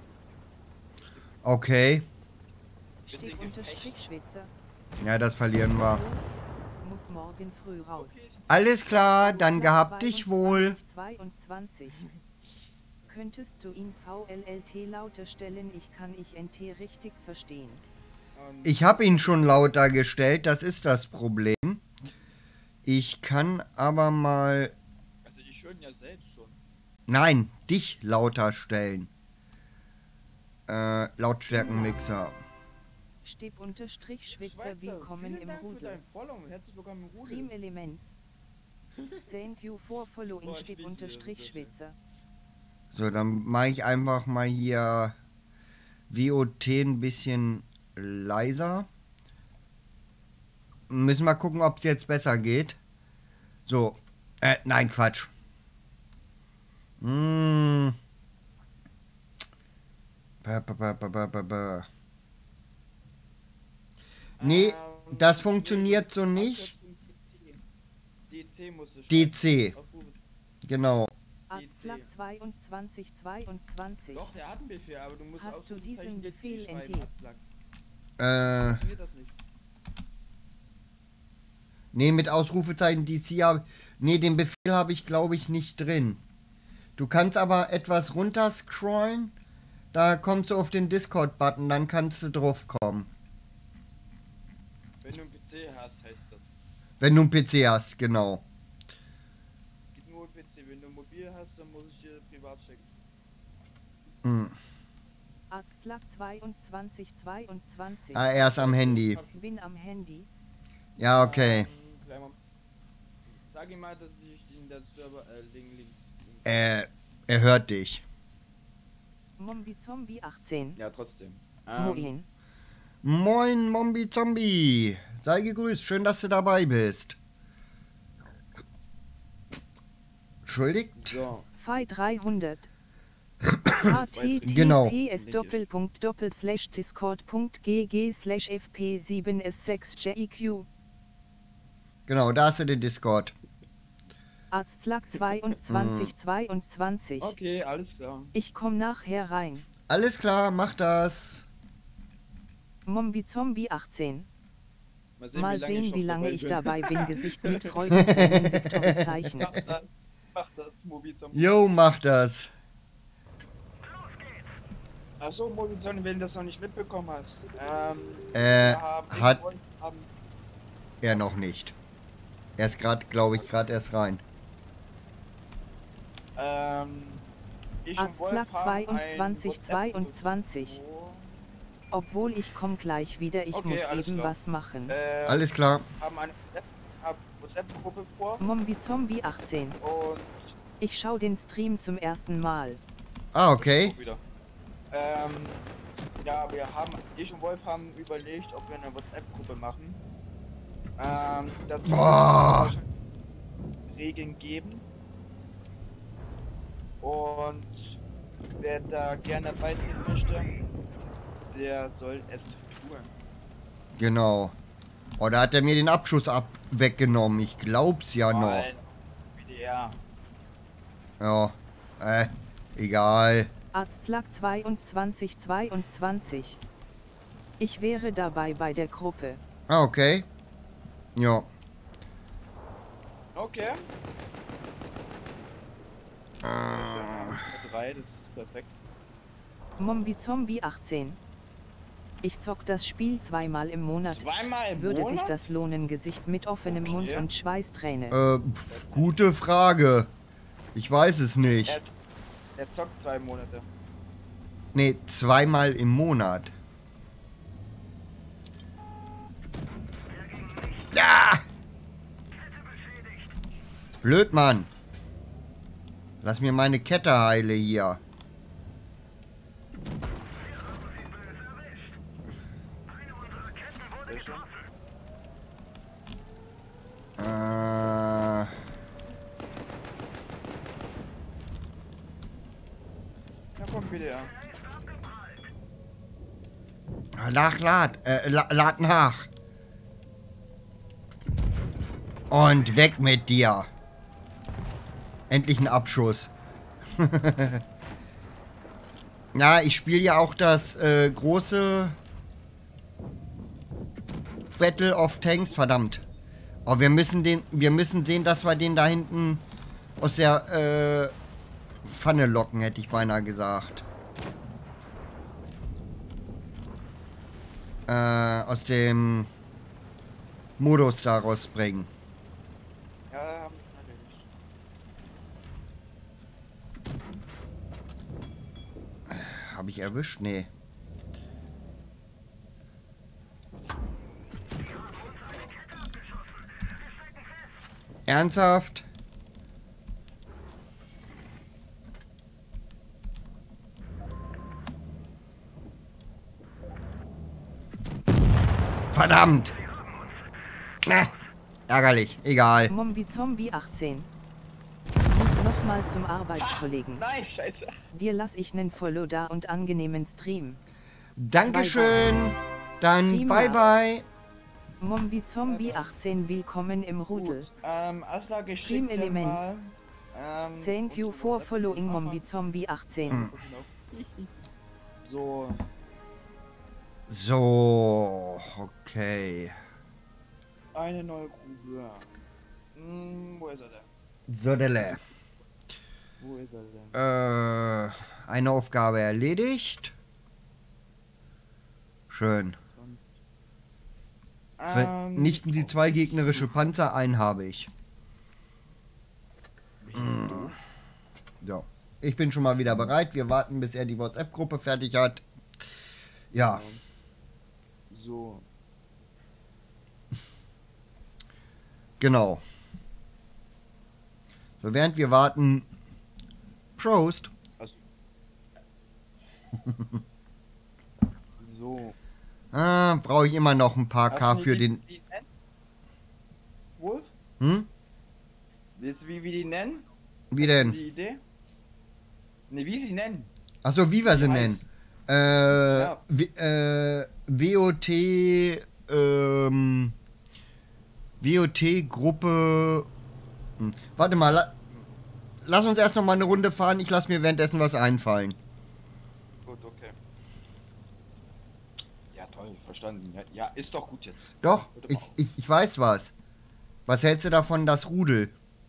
Okay. Steg unterstrich Schweizer. Ja, das verlieren wir. Los, muss morgen früh raus. Alles klar, dann gehabt dich wohl. zweiundzwanzig. Könntest du ihn V L L T lauter stellen? Ich kann ich N T richtig verstehen. Ähm, Ich habe ihn schon lauter gestellt, das ist das Problem. Ich kann aber mal... also ich höre ihn ja selbst schon. Nein, dich lauter stellen. Äh, Lautstärkenmixer. Steb unterstrich Schweizer, Schweizer, willkommen vielen im Dank für Rudel. dein Follow. Herzlich willkommen im Rudel. Stream Elements. Thank you for following Boah, Steb ich liebe das unterstrich sehr schön. Schweizer. So, dann mache ich einfach mal hier W O T ein bisschen leiser. Müssen wir gucken, ob es jetzt besser geht. So. Äh, nein, Quatsch. Hm. Ba, ba, ba, ba, ba, ba, ba. Nee, Ähm, das funktioniert so nicht. D C musst du D C, schreiben. genau. Arztlack zweiundzwanzig zweiundzwanzig. Doch, der hat einen Befehl, aber du musst Hast du Ausrufezeichen diesen D C Befehl N T? schreiben, Arztlack. Äh, Funktioniert das nicht? nee, mit Ausrufezeichen D C habe nee, den Befehl habe ich glaube ich nicht drin. Du kannst aber etwas runter scrollen, da kommst du auf den Discord-Button, dann kannst du drauf kommen. Wenn du einen P C hast, heißt das. Wenn du einen P C hast, genau. Geht nur P C. Wenn du ein Mobil hast, dann muss ich dir privat checken. Hm. Arztlack zweiundzwanzig zweiundzwanzig. Ah, er ist am Handy. Bin am Handy. Ja, okay. Ähm, kleinen Moment. Sag ihm mal, dass ich in der Server äh, Link, Link, Link. Äh, er hört dich. Mombi Zombie achtzehn. Ja, trotzdem. Moin. Moin, Mombi Zombie. Sei gegrüßt, schön, dass du dabei bist. Entschuldigt? So. Fi dreihundert. H T T Genau. P S Doppelpunkt Doppel Slash Discord.G G Slash F P sieben S sechs J I Q. Genau, da hast du den Discord. Arztlack zweiundzwanzig zweiundzwanzig. Okay, alles klar. Ich komm nachher rein. Alles klar, mach das. Mombi Zombie achtzehn. sehen, Mal wie lange sehen, ich wie noch lange ich bin. dabei bin. Gesicht mit Freudentränen, Victory-Zeichen. Mach das, mach das, Mobi-Zombie. Jo, mach das. Achso, Mobi-Zombie, wenn du das noch nicht mitbekommen hast. Ähm, Äh, wir haben, ich hat- und Wolf haben, Er noch nicht. Er ist gerade, glaube ich, gerade erst rein. ähm, ich und Wolf Arztlack haben zweiundzwanzig ein zweiundzwanzig. WhatsApp-Gruppe, Obwohl ich komm gleich wieder, ich Okay, muss alles eben klar. was machen. wo, äh, Alles klar. haben eine WhatsApp- WhatsApp-Gruppe vor Mombi Zombie achtzehn. und Ich schau den Stream zum ersten Mal. Ah, okay. auch wieder. Ähm, ja, wir haben, ich und Wolf haben überlegt, ob wir eine WhatsApp-Gruppe machen. Ähm, dazu Boah. wird es Regeln geben. Und wer da gerne beitreten möchte, der soll es tun. Genau. Oh, da hat er mir den Abschuss ab weggenommen. Ich glaub's ja noch. Alter, W D R. Ja. Äh, egal. Arztlack zweiundzwanzig zweiundzwanzig. Ich wäre dabei bei der Gruppe. Ah, okay. Ja. Okay. Äh, drei, das ist perfekt. Mombi Zombie achtzehn. Ich zock das Spiel zweimal im Monat. Zweimal im Würde Monat? sich das lohnen? Gesicht mit offenem Mund Okay. und Schweißträne. äh, pf, gute Frage. Ich weiß es nicht. Er, er zockt zwei Monate. Nee, zweimal im Monat. Ja! Blöd, Mann. Lass mir meine Kette heile hier. Welche? Äh, Na komm, W D R. nach, lad. Äh, la, lad nach. Und weg mit dir. Endlich ein Abschuss. Ja, ich spiele ja auch das äh, große Battle of Tanks, verdammt. Oh, wir müssen den, wir müssen sehen, dass wir den da hinten aus der äh, Pfanne locken, hätte ich beinahe gesagt. Äh, aus dem Modus da rausbringen. Ja, haben wir erledigt. Habe ich erwischt? Nee. Ernsthaft? Verdammt! Na, ärgerlich, egal. Mombi Zombie achtzehn. Muss nochmal zum Arbeitskollegen. Nein, scheiße. Dir lass ich nen Follow da und angenehmen Stream. Dankeschön. Dann Prima. bye bye. Mombi Zombie achtzehn, willkommen im Rudel. Gut. Ähm, Asla geschickt Stream Elements. mal. Ähm, Thank you und for WhatsApp following machen. Mombi Zombie achtzehn. Hm. So, So, okay. eine neue Grube. Hm, wo ist er denn? Sodele. Wo ist er denn? Äh, eine Aufgabe erledigt. Schön. Vernichten Sie zwei gegnerische Panzer, einen habe ich. Mm. So. Ich bin schon mal wieder bereit. Wir warten, bis er die WhatsApp-Gruppe fertig hat. Ja. So, Genau. So, während wir warten. Prost. also. So. Ah, brauche ich immer noch ein paar Hast K du für die- den. die nennen? Wolf? Hm? Willst du, wie wir die nennen? Wie denn? Die Idee? Ne, wie sie nennen? Achso, wie wir sie Wie nennen. Äh, Ja. w äh, W O T, ähm, W O T-Gruppe. Hm. Warte mal, la lass uns erst noch mal eine Runde fahren. Ich lass mir währenddessen was einfallen. Gut, okay. Ja, toll, verstehe. verstanden. Ja, ja, ist doch gut jetzt. Doch, Bitte ich, mach. ich, ich weiß was. Was hältst du davon, das Rudel?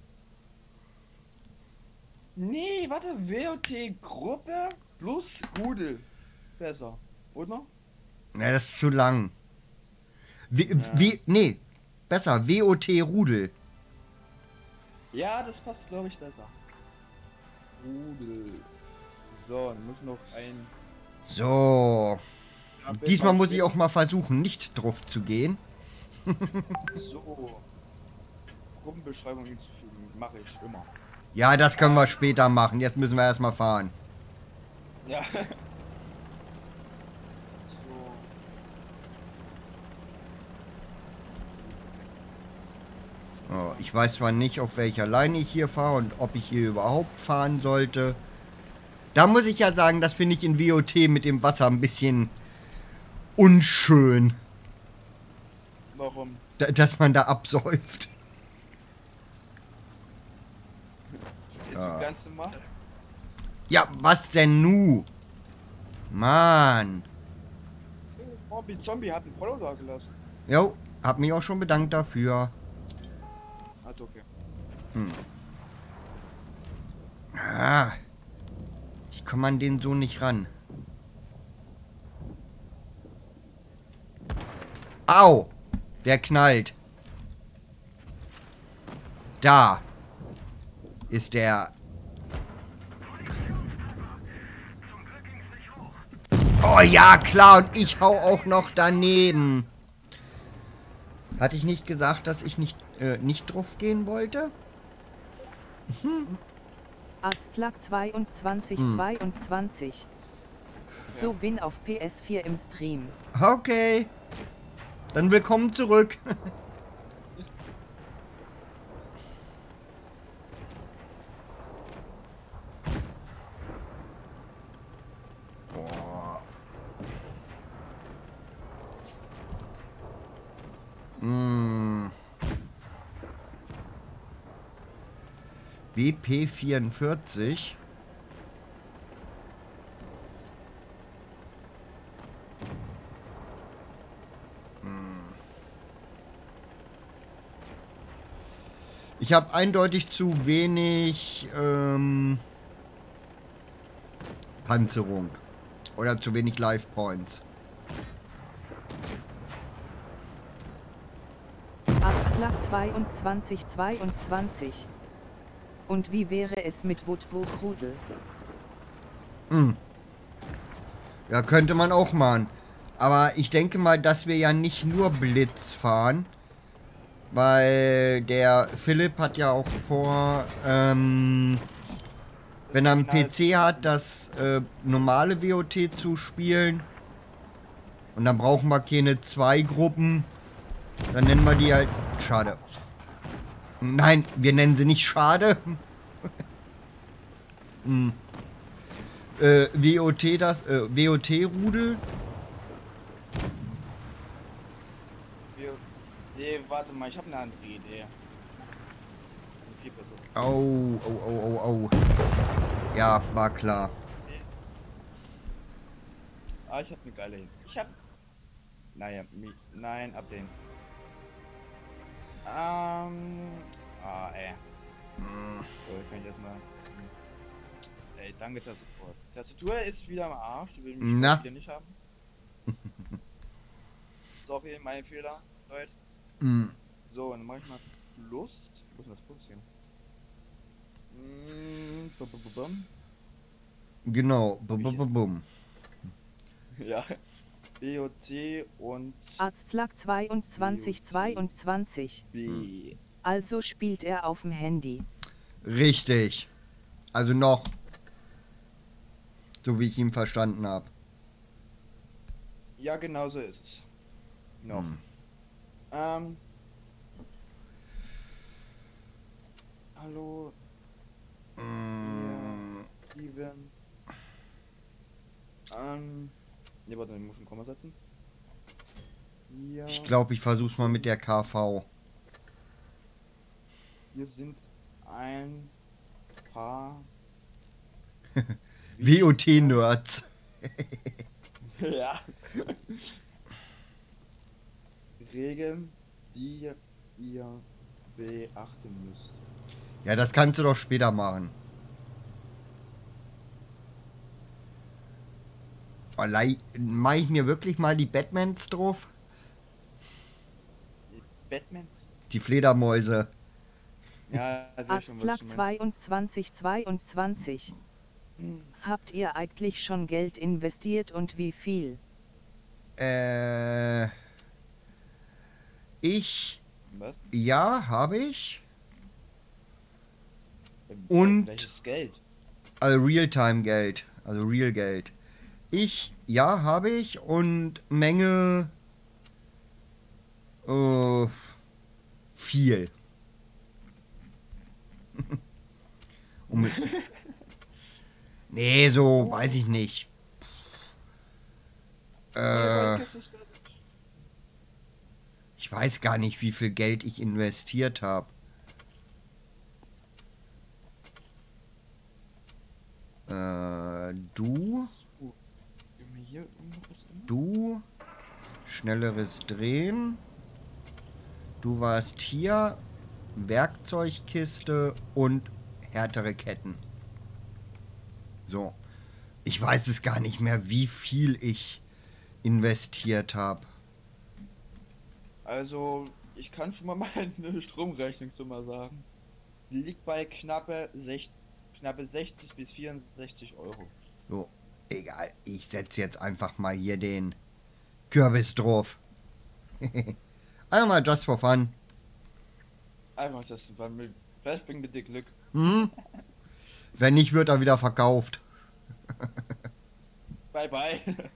Nee, warte, W O T-Gruppe plus Rudel. Besser, oder? Ne, das ist zu lang. Wie, Ja. wie, nee, besser, W O T-Rudel. Ja, das passt, glaube ich, besser. Rudel. So, dann muss noch ein... So. Ja, Diesmal muss Bild- ich auch mal versuchen, nicht drauf zu gehen. So. Gruppenbeschreibung hinzufügen, mache ich immer. Ja, das können wir später machen. Jetzt müssen wir erstmal fahren. Ja. So. Oh, ich weiß zwar nicht, auf welcher Leine ich hier fahre und ob ich hier überhaupt fahren sollte. Da muss ich ja sagen, das finde ich in W O T mit dem Wasser ein bisschen unschön, Warum? da, dass man da absäuft. Jetzt Ah. das Ganze mal. Ja, was denn nu? Mann. Bobby Zombie hat einen Follow da gelassen. Jo, hab mich auch schon bedankt dafür. Also okay. Hm. Ah. Ich komme an den so nicht ran. Au! Der knallt. Da ist der. Oh ja, klar, und ich hau auch noch daneben. Hatte ich nicht gesagt, dass ich nicht, äh, nicht drauf gehen wollte? Astzlack zweiundzwanzig Hm. zweiundzwanzig. So bin auf P S vier im Stream. Okay. Dann willkommen zurück. Boah. Mm. B P vierundvierzig. Ich habe eindeutig zu wenig ähm, Panzerung oder zu wenig Life Points. Astzlack zweiundzwanzig zweiundzwanzig. Und wie wäre es mit Woodbuch-Rudel? Hm. Ja, könnte man auch machen. Aber ich denke mal, dass wir ja nicht nur Blitz fahren. Weil der Philipp hat ja auch vor, ähm, wenn er einen P C hat, das äh, normale W O T zu spielen. Und dann brauchen wir keine zwei Gruppen. Dann nennen wir die halt Schade. Nein, wir nennen sie nicht Schade. hm. äh, W O T das, äh, W O T-Rudel. Wir, nee, warte mal, ich habe eine andere Idee. Vier Personen. Oh, oh, oh, oh, oh. Ja, war klar. Ah, ich habe eine geile Idee. Ich habe... Naja, mi, nein, ablehnen. Ähm... Ah, ey. So, jetzt kann ich erstmal... Ey, danke, Tastatur. Tastatur ist wieder am Arsch, die will mich Na. hier nicht haben. Sorry, mein Fehler, Leute. Mm. So, dann mach ich mal Plus. Wo ist denn das Plus hier? Mm, bum, bum, bum, bum. Genau. Bum, bum, bum, bum. Ja. B O T und Astzlack zweiundzwanzig zweiundzwanzig. B. Also spielt er auf dem Handy. Richtig. Also noch. So wie ich ihn verstanden habe. Ja, genau so ist es. Noch. Hm. Ähm. Hallo, Mm. Steven. Ähm. Ne, warte, ich muss ein Komma setzen. Ja, Ich glaube, ich versuch's mal mit der K V. wir sind ein paar. W O T-Nerds. Ja. Regeln, die ihr beachten müsst. Ja, das kannst du doch später machen. Mache ich mir wirklich mal die Batmans drauf? Batman? Die Fledermäuse. Ja, sehr schön, was Arztlack du meinst. zweiundzwanzig zweiundzwanzig. Hm. Habt ihr eigentlich schon Geld investiert und wie viel? Äh. Ich. Was? Ja, habe ich. Ähm, Und- Welches Geld? Also Realtime-Geld. Also Real-Geld. Ich. Ja, habe ich. Und Menge. Äh, viel. um, nee, so, weiß ich nicht. Äh, ich weiß gar nicht, wie viel Geld ich investiert habe. Äh, du, Gib mir hier irgendwas hin? du, schnelleres Drehen. Du warst hier, Werkzeugkiste und härtere Ketten. So. Ich weiß es gar nicht mehr, wie viel ich investiert habe. Also, ich kann schon mal meine Stromrechnungssumme sagen. Die liegt bei knappe, sech, knappe sechzig bis vierundsechzig Euro. So, egal. Ich setze jetzt einfach mal hier den Kürbis drauf. Einmal just for fun. Einfach das, weil mit vielleicht bringt mit dir Glück. Hm? Wenn nicht, wird er wieder verkauft. Bye bye.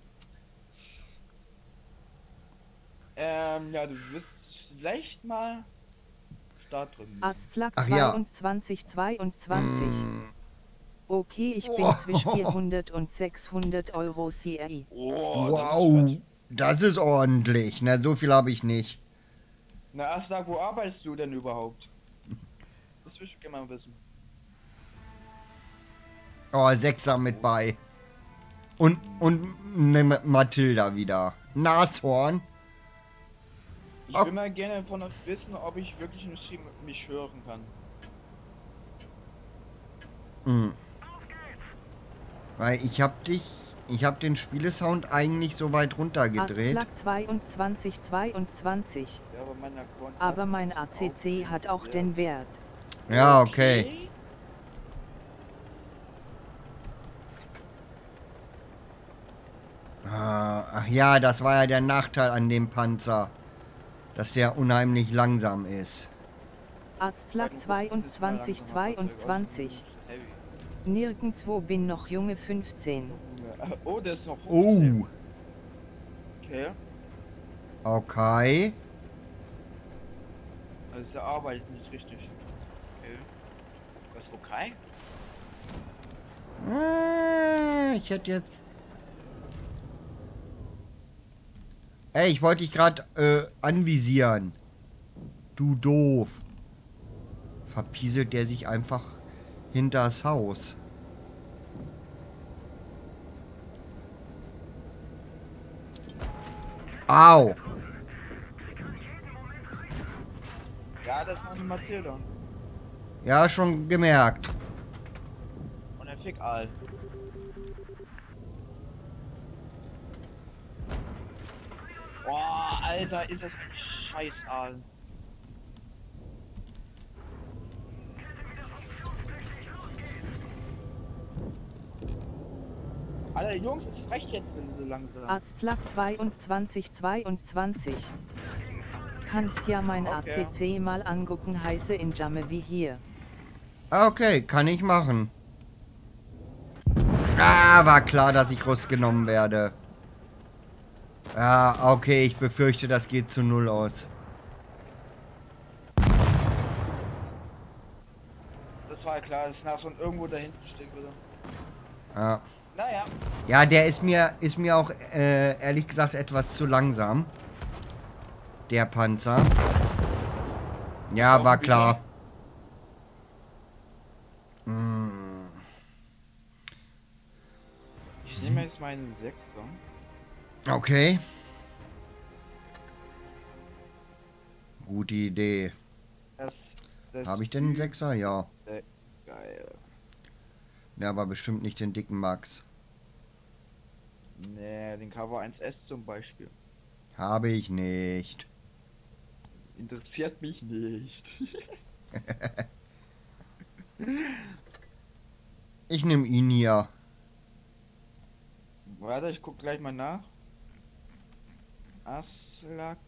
ähm, ja, du wirst vielleicht mal Start drücken. Arztlack Ach ja. zweiundzwanzig zweiundzwanzig. Mm, Okay, ich bin Oh. zwischen vierhundert und sechshundert Euro C R I. Oh, wow, das ist ordentlich. Na, so viel habe ich nicht. Na, Aslak, wo arbeitest du denn überhaupt? Das will ich gerne mal wissen. Oh, Sechser mit bei. Und, und ne Mathilda wieder. Nashorn. Ich Oh. will mal gerne von euch wissen, ob ich wirklich im Stream mich hören kann. Hm. Weil ich hab dich, ich hab den Spielesound eigentlich so weit runtergedreht. Arztlack zweiundzwanzig zweiundzwanzig. Ja, aber mein Account Aber hat- mein A C C hat auch den Wert. Ja, okay. Ah, ach ja, das war ja der Nachteil an dem Panzer. Dass der unheimlich langsam ist. Arztlack zweiundzwanzig zweiundzwanzig. Nirgendwo bin noch junge fünfzehn. Oh, der ist noch. Oh, Okay. okay. Also der arbeitet nicht richtig. Okay. Was okay? Ah, ich hätte jetzt... Ey, ich wollte dich gerade äh, anvisieren. Du doof. Verpieselt der sich einfach hinters Haus. Au. Ja, das war eine Matilda. Ja, schon gemerkt. Und der Fick Aal. Boah, Alter, ist das ein scheiß Aal. Alter, Jungs, es reicht jetzt so langsam. Arztlack zweiundzwanzig zweiundzwanzig. Kannst ja mein A C C mal angucken, heiße in Jamme wie hier. Ah, okay, kann ich machen. Ah, war klar, dass ich rausgenommen werde. Ja, okay, ich befürchte, das geht zu null aus. Das war ja klar, dass Nason irgendwo da hinten stehen würde. Ja. Naja. Ja, der ist mir, ist mir auch äh, ehrlich gesagt etwas zu langsam. Der Panzer. Ja, war klar. Mm. Ich nehme jetzt meinen Sechser. Okay. Gute Idee. Das, das Habe ich denn einen Sechser? Ja. äh, geil. Ja, aber bestimmt nicht den dicken Max. Nee, den K V eins S zum Beispiel. Habe ich nicht. Interessiert mich nicht. Ich nehme ihn hier. Warte, ich guck gleich mal nach. Aslak.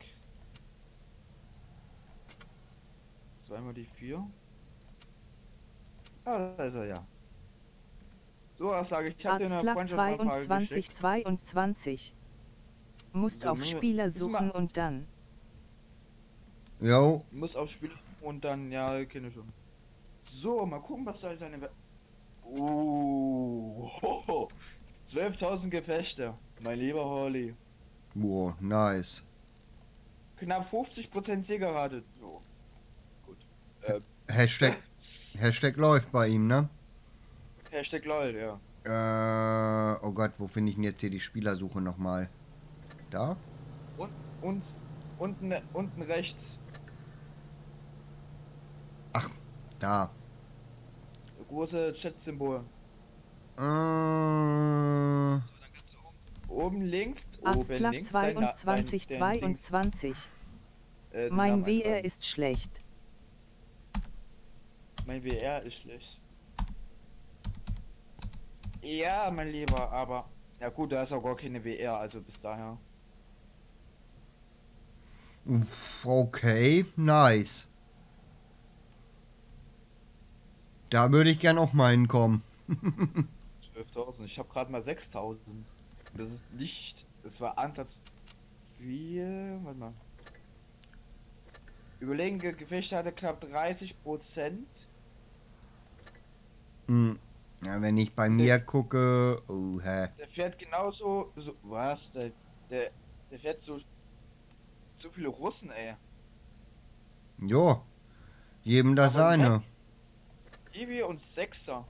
Zweimal die vier. Ah, da ist er ja. So, Aslak, ich hab dir eine Arztlack Freundschaftsanfrage zweiundzwanzig geschickt. zweiundzwanzig. Musst So, auf müssen wir- Spieler müssen wir- suchen und dann. Jo. Muss aufs Spiel und dann, ja, kenne ich schon. So, mal gucken, was da seine... We uh, hoho, zwölftausend Gefechte, mein lieber Holly. Wow, nice. Knapp fünfzig Prozent Siegerrate. So, gut. Äh, Hashtag, Hashtag läuft bei ihm, ne? Hashtag LOL, ja. Äh, oh Gott, wo finde ich denn jetzt hier die Spielersuche nochmal? Da? Und, und, unten, unten rechts. Da. Große Chat-Symbol. Äh, Oben links, oben Arztlack links. dein Na- zweiundzwanzig dein- dein Dings, zweiundzwanzig. äh, den Mein Namen W R eintragen. ist schlecht. Mein W R ist schlecht. Ja, mein Lieber, aber... Ja gut, da ist auch gar keine W R, also bis daher. okay, nice. Da würde ich gern auch mal hinkommen. zwölftausend, ich habe gerade mal sechstausend. Das ist nicht... Das war Ansatz... vier... Warte mal. Überlegene Gefechte hatte knapp dreißig Prozent. Hm. Ja, wenn ich bei mir gucke... Oh, hä. Der fährt genauso... So, was? Der, der, der fährt so... So viele Russen, ey. Jo. Jedem das Aber seine. Ibi und Sechser.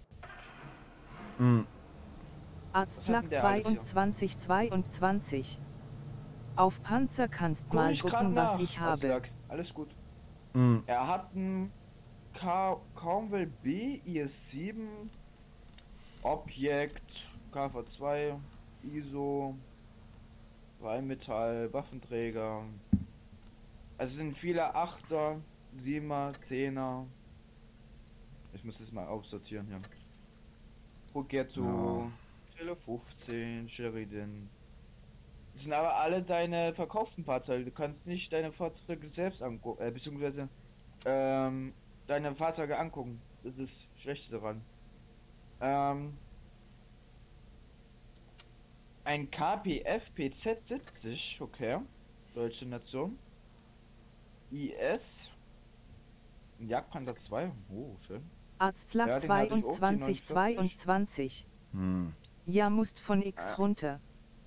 Hm. Arztlack denn der alles hier? zweiundzwanzig zweiundzwanzig. Auf Panzer kannst Guck mal ich grad gucken, was nach, ich habe. Aslak. Alles gut. Hm. Er hat ein Ka Kaumwell B, I S sieben, Objekt, K V zwei, I S O, Rheinmetall, Waffenträger. Also sind viele Achter, Siebener, Zehner. Ich muss das mal aufsortieren hier. Progetto, Ja. Tele fünfzehn, Sheridan. Das sind aber alle deine verkauften Fahrzeuge. Du kannst nicht deine Fahrzeuge selbst angucken, äh, beziehungsweise ähm, deine Fahrzeuge angucken. Das ist das Schlechte daran. Ähm, ein K P F P Z siebzig, okay. Deutsche Nation. I S. Ein Jagdpanther zwei. Oh, schön. Arztlack Ja, den hatte ich auch, die zweiundzwanzig zweiundzwanzig. Hm. Ja, musst von X Ah. runter.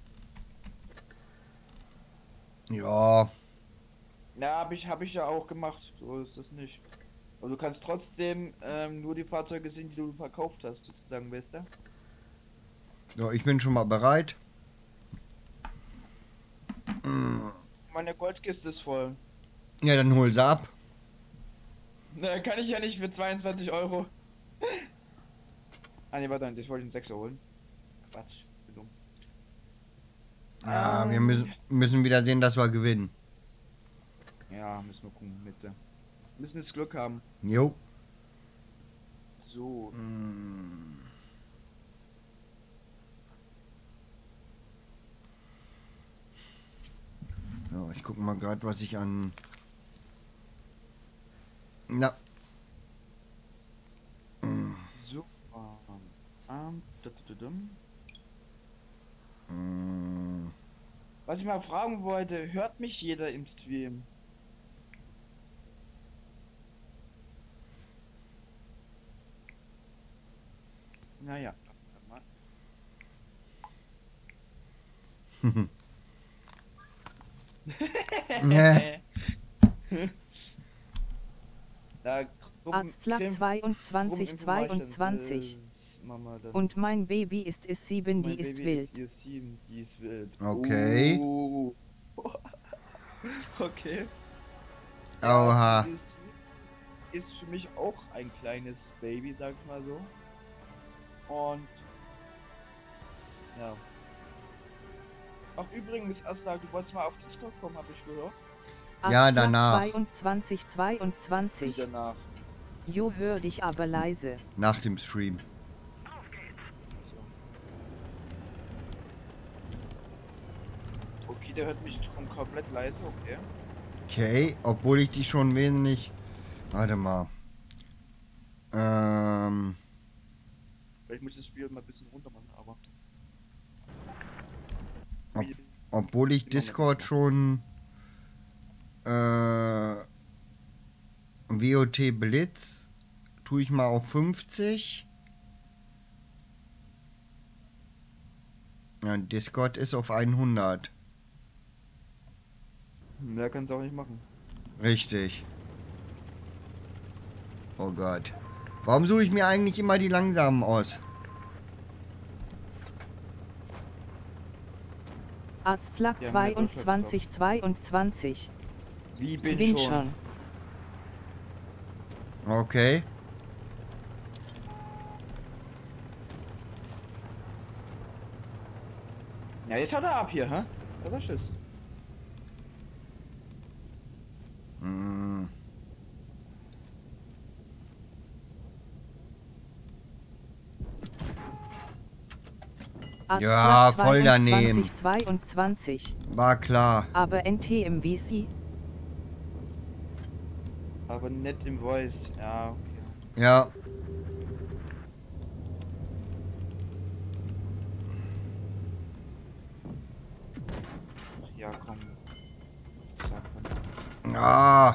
Ja. Ja, habe ich, hab ich ja auch gemacht. So ist das nicht. Aber du kannst trotzdem ähm, nur die Fahrzeuge sehen, die du verkauft hast, sozusagen, weißt du? So, ich bin schon mal bereit. Hm. Meine Goldkiste ist voll. Ja, dann hol sie ab. Na, kann ich ja nicht für zweiundzwanzig Euro. Ah ne, warte, ich wollte den Sechser holen. Quatsch, bin dumm. Ja, wir Ähm, müssen, müssen wieder sehen, dass wir gewinnen. Ja, müssen wir gucken, Mitte. Müssen das Glück haben. Jo. So, Hm. So, ich gucke mal gerade, was ich an... Na. Hm. so. Ähm, da, da, da, da. Hm. Was ich mal fragen wollte, hört mich jeder im Stream? Naja. Nee. Da, Gruppen- Arztlack Creme- zweiundzwanzig zweiundzwanzig. Gruppeninformations, Mama, dann- Und mein Baby ist es sieben, die Mein ist Baby wild. Ist sieben, die ist wild. Okay. Oh. Okay. Oha. Ist, ist für mich auch ein kleines Baby, sag ich mal so. Und ja. Ach übrigens, Asta, du wolltest mal auf Discord kommen, habe ich gehört. Ja, danach. zweiundzwanzig, zweiundzwanzig. Wie danach. Jo, hör dich aber leise. Nach dem Stream. So. Okay, der hört mich schon komplett leise, okay. Okay, obwohl ich die schon wesentlich... Warte mal. Ähm... Vielleicht muss ich das Spiel mal ein bisschen runter machen, aber... Ob, obwohl ich Discord schon... Äh... W O T Blitz... Tue ich mal auf fünfzig. Ja, Discord ist auf hundert. Mehr kannst du auch nicht machen. Richtig. Oh Gott. Warum suche ich mir eigentlich immer die langsamen aus? Arztlack Ja, zweiundzwanzig, zweiundzwanzig. Wie bin Bin schon? schon. Okay. Ja, jetzt hat er ab hier, hä? Das war Schiss. Hm. Ja, voll daneben. zweiundzwanzig. War klar. Aber N T im V C. Aber nicht im Voice. Ja, okay. Ja. Ja, komm. Sag mal. Ah.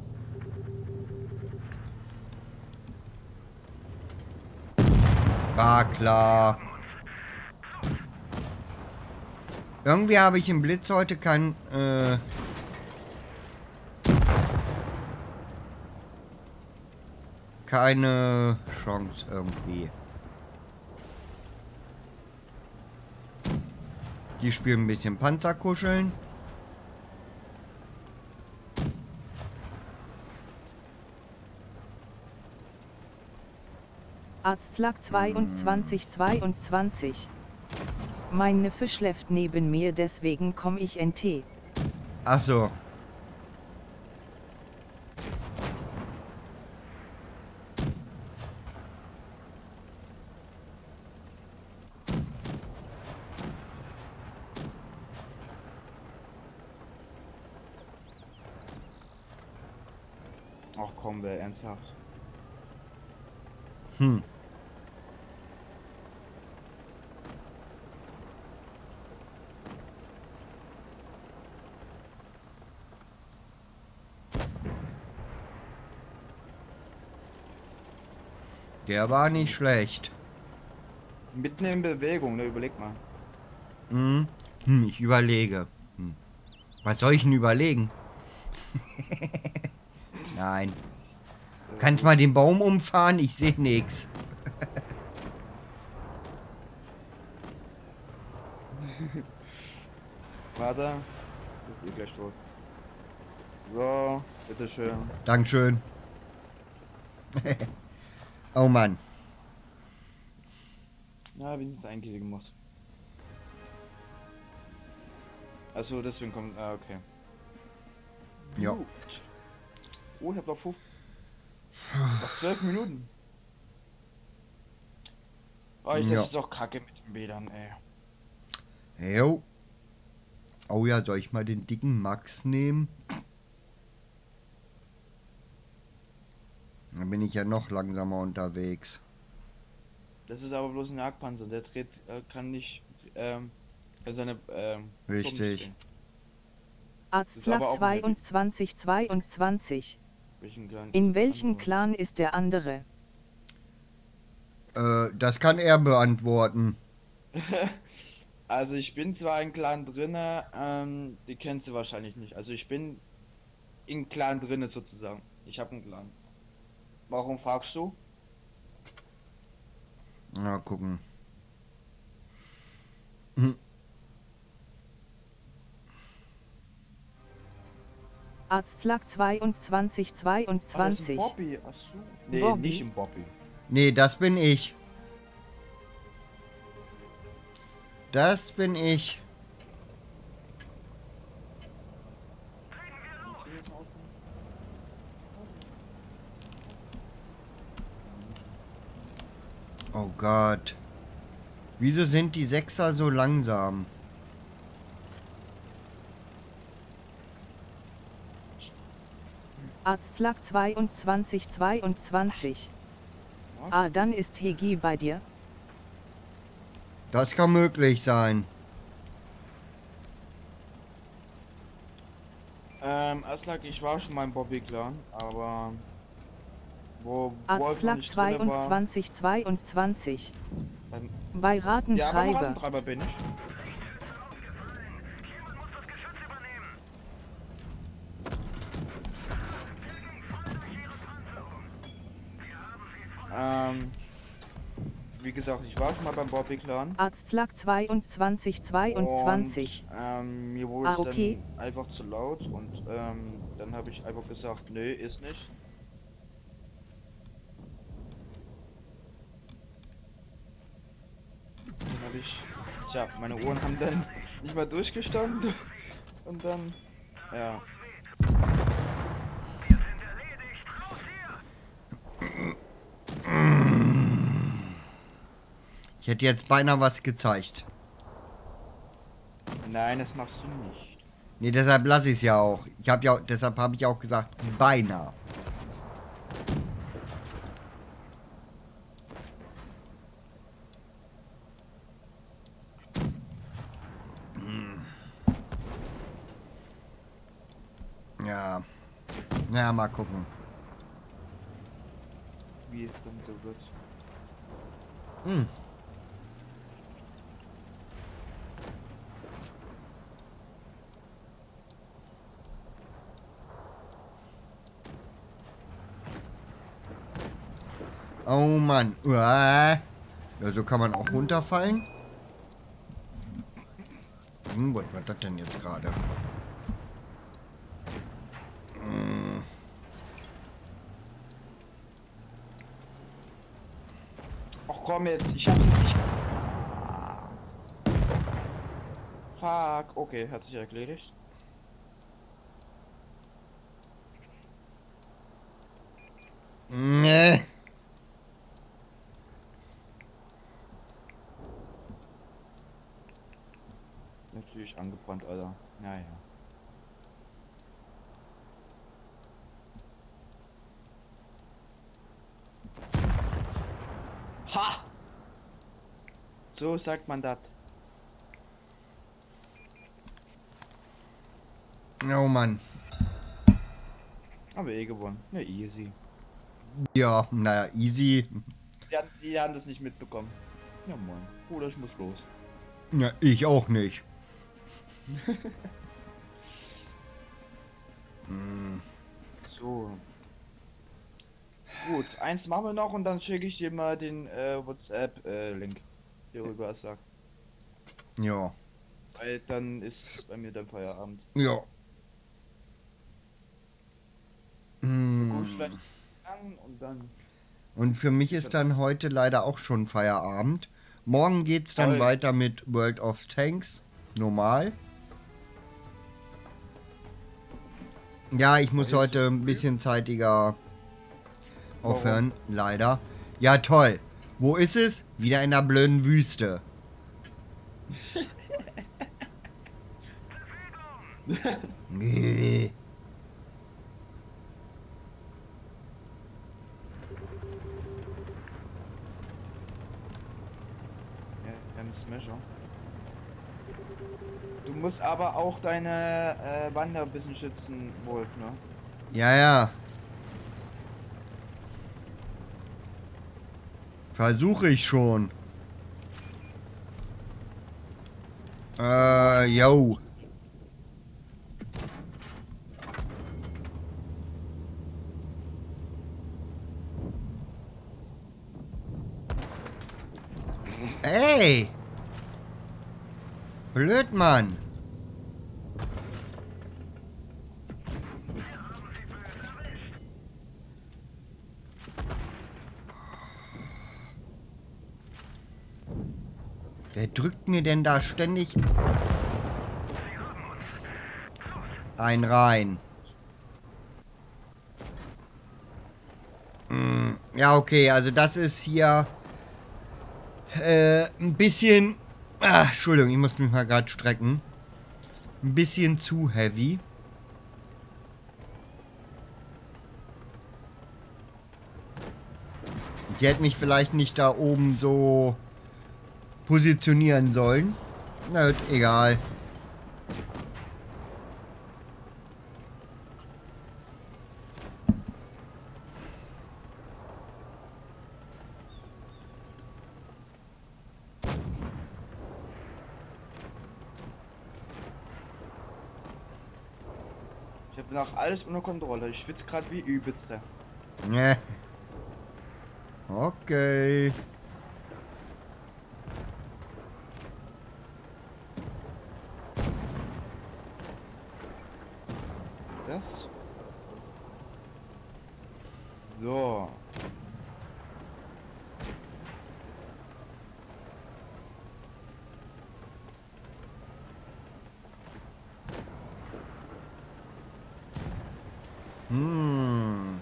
War klar. Irgendwie habe ich im Blitz heute kein... Äh, keine Chance irgendwie. Die spielen ein bisschen Panzerkuscheln. Arztlack zweiundzwanzig, zweiundzwanzig. Mein Neffe schläft neben mir, deswegen komm ich N T. Ach so. Ach komm, wer ernsthaft. Hm. Der war nicht schlecht. Mitten in Bewegung, ne? Überleg mal. Hm. Hm, ich überlege. Hm. Was soll ich denn überlegen? Nein. Kannst mal den Baum umfahren? Ich sehe nichts. Warte. Das ist eh gleich tot. So, bitteschön. Dankeschön. Oh Mann. Ja, wenigstens ein Käse gemacht. Achso, deswegen kommt. Ah, okay. Ja. Gut. Oh, ich hab noch fünf. Noch zwölf Minuten. Oh, ich Ja. hätte doch kacke mit den Bädern, ey. Jo. Oh ja, soll ich mal den dicken Max nehmen? Dann bin ich ja noch langsamer unterwegs. Das ist aber bloß ein Jagdpanzer. Der dreht, äh, kann nicht, ähm, kann seine, ähm, Richtig. Turm drehen. Arztlack aber auch zweiundzwanzig, zweiundzwanzig. Welchen kleinen In welchem anderen? Clan ist der andere? Äh, das kann er beantworten. Also ich bin zwar in Clan drinne, ähm, die kennst du wahrscheinlich nicht. Also ich bin in Clan drinne sozusagen. Ich habe einen Clan. Warum fragst du? Na, gucken. Hm. Arztlack zweiundzwanzig zweiundzwanzig. Ah, das ist ein Bobby. Achso. Nee, Bobby? nicht ein Bobby. Nee, das bin ich. Das bin ich. Oh Gott. Wieso sind die Sechser so langsam? Arztlack zweiundzwanzig zweiundzwanzig. Ah, dann ist Hegi bei dir. Das kann möglich sein. Ähm, Aslak, ich war schon mal im Bobby-Clan, aber... Wo Arztlack zweiundzwanzig zweiundzwanzig. Beim, Bei ja, beim Ratentreiber. Ratentreiber bin ich. Ähm, wie gesagt, ich war schon mal beim Bobby-Clan. Arztlack zweiundzwanzig zweiundzwanzig. Und, ähm, mir wurde Ah, okay. dann einfach zu laut und ähm, dann habe ich einfach gesagt, nö, ist nicht. Dann habe ich, tja, meine Ohren haben dann nicht mehr durchgestanden und dann, ja. Ich hätte jetzt beinahe was gezeigt. Nein, das machst du nicht. Nee, deshalb lasse ich es ja auch. Ich habe ja, deshalb habe ich auch gesagt, beinahe. Hm. Ja. Ja, mal gucken. Wie es dann so wird. Hm. Oh Mann. Uah. Ja, so kann man auch runterfallen. Hm, was war das denn jetzt gerade? Hm. Ach komm jetzt, ich hab's nicht. Fuck, okay, hat sich erledigt. Nee. Natürlich angebrannt, Alter. Naja. Ha! So sagt man das. Oh Mann. Aber eh gewonnen. Ja, easy. Ja, naja, easy. Die haben, die haben das nicht mitbekommen. Ja moin. Bruder, ich muss los. Ja, ich auch nicht. Hm. So. Gut, eins machen wir noch und dann schicke ich dir mal den äh, WhatsApp-Link äh, hier rüber sagt. Ja. Weil dann ist bei mir dann Feierabend. Ja. Gut, Hm. vielleicht an und dann. Und für mich ist dann heute leider auch schon Feierabend. Morgen geht's dann Toll. weiter mit World of Tanks. Normal. Ja, ich muss heute ein bisschen zeitiger aufhören. Leider. Ja, toll. Wo ist es? Wieder in der blöden Wüste. Nee. Ja, ein Smasher. Du musst aber auch deine äh, Wander ein bisschen schützen, Wolf, ne? Ja, ja. Versuche ich schon. Äh, yo. Ey! Blöd, Mann. Wer drückt mir denn da ständig ein rein? Hm, ja, okay, also das ist hier äh, ein bisschen... Ah, Entschuldigung, ich muss mich mal gerade strecken. Ein bisschen zu heavy. Ich hätte mich vielleicht nicht da oben so positionieren sollen. Na gut, egal. Ich habe noch alles unter Kontrolle. Ich schwitze gerade wie übelste. Ne. Okay. Das. So. Hm.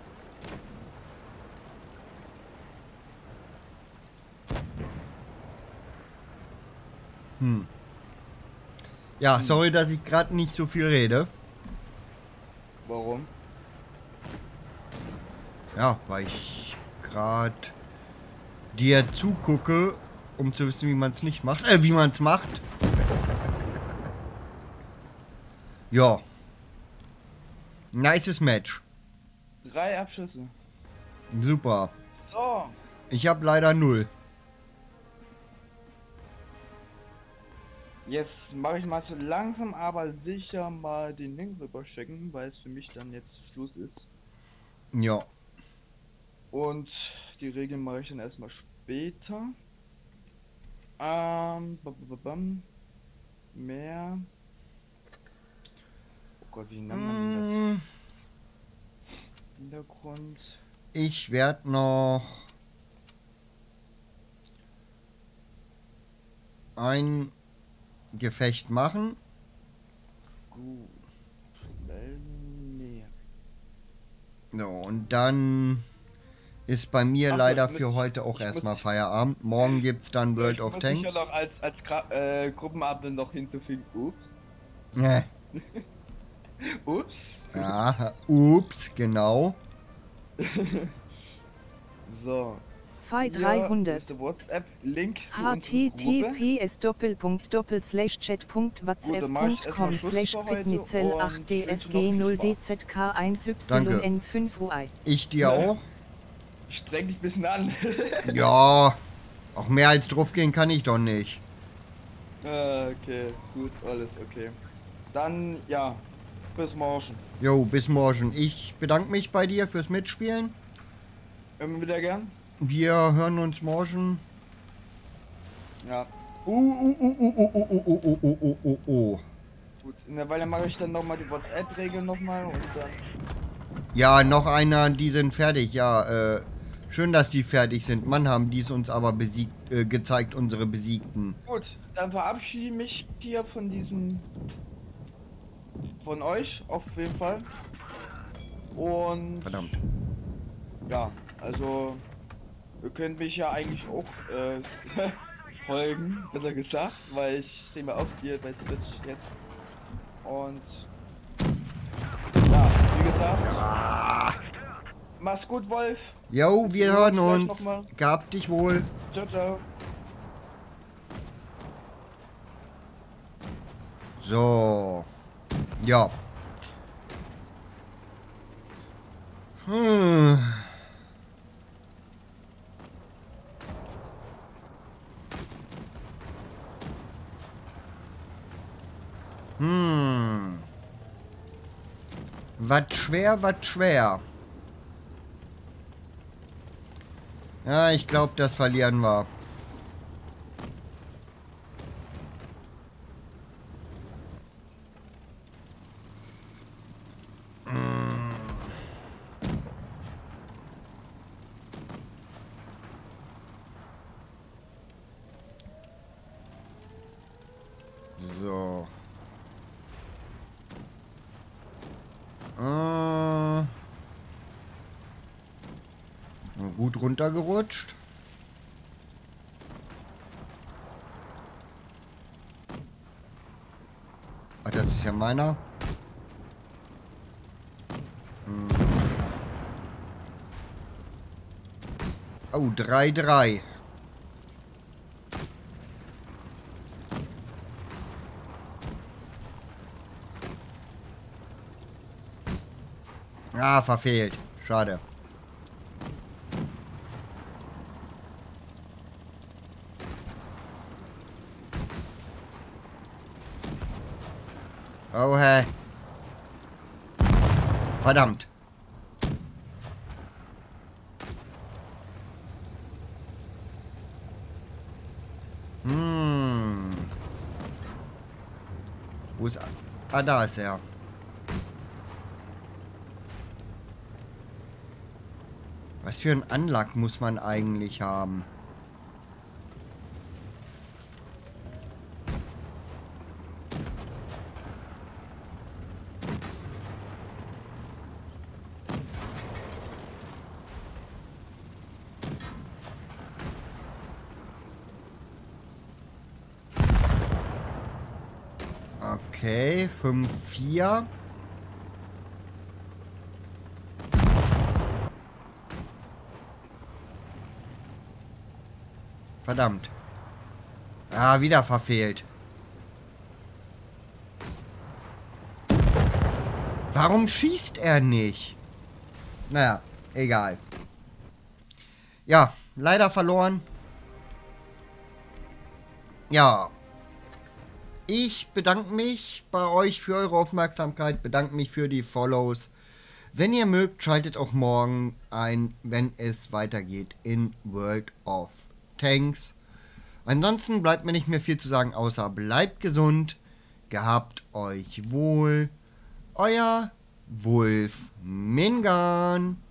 Hm. Ja, sorry, dass ich gerade nicht so viel rede. Warum? Ja, weil ich gerade dir zugucke, um zu wissen, wie man es nicht macht. Äh, wie man es macht. Ja. Nices Match. Drei Abschüsse. Super. So. Ich habe leider null. Jetzt mache ich mal so langsam, aber sicher mal den Link rüberschicken, weil es für mich dann jetzt Schluss ist. Ja. Und die Regeln mache ich dann erstmal später. Ähm, bam, bam, bam. Mehr. Oh Gott, wie nennt man denn das? Mm, Hintergrund. Ich werde noch ein Gefecht machen. Gut. Melden. Nee. So, und dann ist bei mir Ach so, leider ich muss- für heute auch ich erstmal muss- Feierabend. Morgen gibt's dann World Ich of muss Tanks. sicher noch als, als Gra äh, Gruppenabend noch hinzufügen. Ups. Äh, Ups. ja, ups, genau. So. F I Hier dreihundert. ist der WhatsApp-Link für H unsere T T Gruppe. P S Doppelpunkt Doppel Slash Chat Punkt Gut, dann mach ich WhatsApp Punkt com erstmal Schluss Slash für heute Pitnitzel und acht D S wünsche G noch null viel D Z K eins Danke. Y N fünf U I. Ich dir auch. Streng dich ein bisschen an. Ja, auch mehr als drauf gehen kann ich doch nicht. Ah, okay, gut, alles okay. Dann, ja, bis morgen. Jo, bis morgen. Ich bedanke mich bei dir fürs Mitspielen. Immer wieder gern. Wir hören uns morgen. Ja, Uh, uh, uh, uh, uh, uh, uh, uh, uh, uh, uh, uh. gut. In der Weile mache ich dann nochmal die WhatsApp-Regeln nochmal und dann... Ja, noch einer, die sind fertig. Ja, äh, schön, dass die fertig sind. Mann, haben die es uns aber besiegt, äh, gezeigt, unsere Besiegten. Gut, dann verabschiede ich mich hier von diesem... von euch, auf jeden Fall. Und... Verdammt. Ja, also... Ihr könnt mich ja eigentlich auch, äh... folgen, besser gesagt, weil ich sehe mal auf dir bei Twitch jetzt. Und... Ja, wie gesagt... Mach's gut, Wolf. Jo, wir Wir hören hören uns. gleich noch mal. Gab dich wohl. Ciao, ciao. So. Ja. Hm. Hm. Was schwer, was schwer. Ja, ich glaube, das verlieren wir. Äh, gut runtergerutscht. Ach, das ist ja meiner. Hm. Oh, drei drei. Ah, verfehlt. Schade. Oh, hä. Verdammt. Hm. Wo ist... Ah, da ist er. Was für ein Anlag muss man eigentlich haben? Okay, fünf vier. Verdammt. Ah, wieder verfehlt. Warum schießt er nicht? Naja, egal. Ja, leider verloren. Ja. Ich bedanke mich bei euch für eure Aufmerksamkeit, bedanke mich für die Follows. Wenn ihr mögt, schaltet auch morgen ein, wenn es weitergeht in World of Tanks. Ansonsten bleibt mir nicht mehr viel zu sagen, außer bleibt gesund, gehabt euch wohl. Euer Wolf Mingan.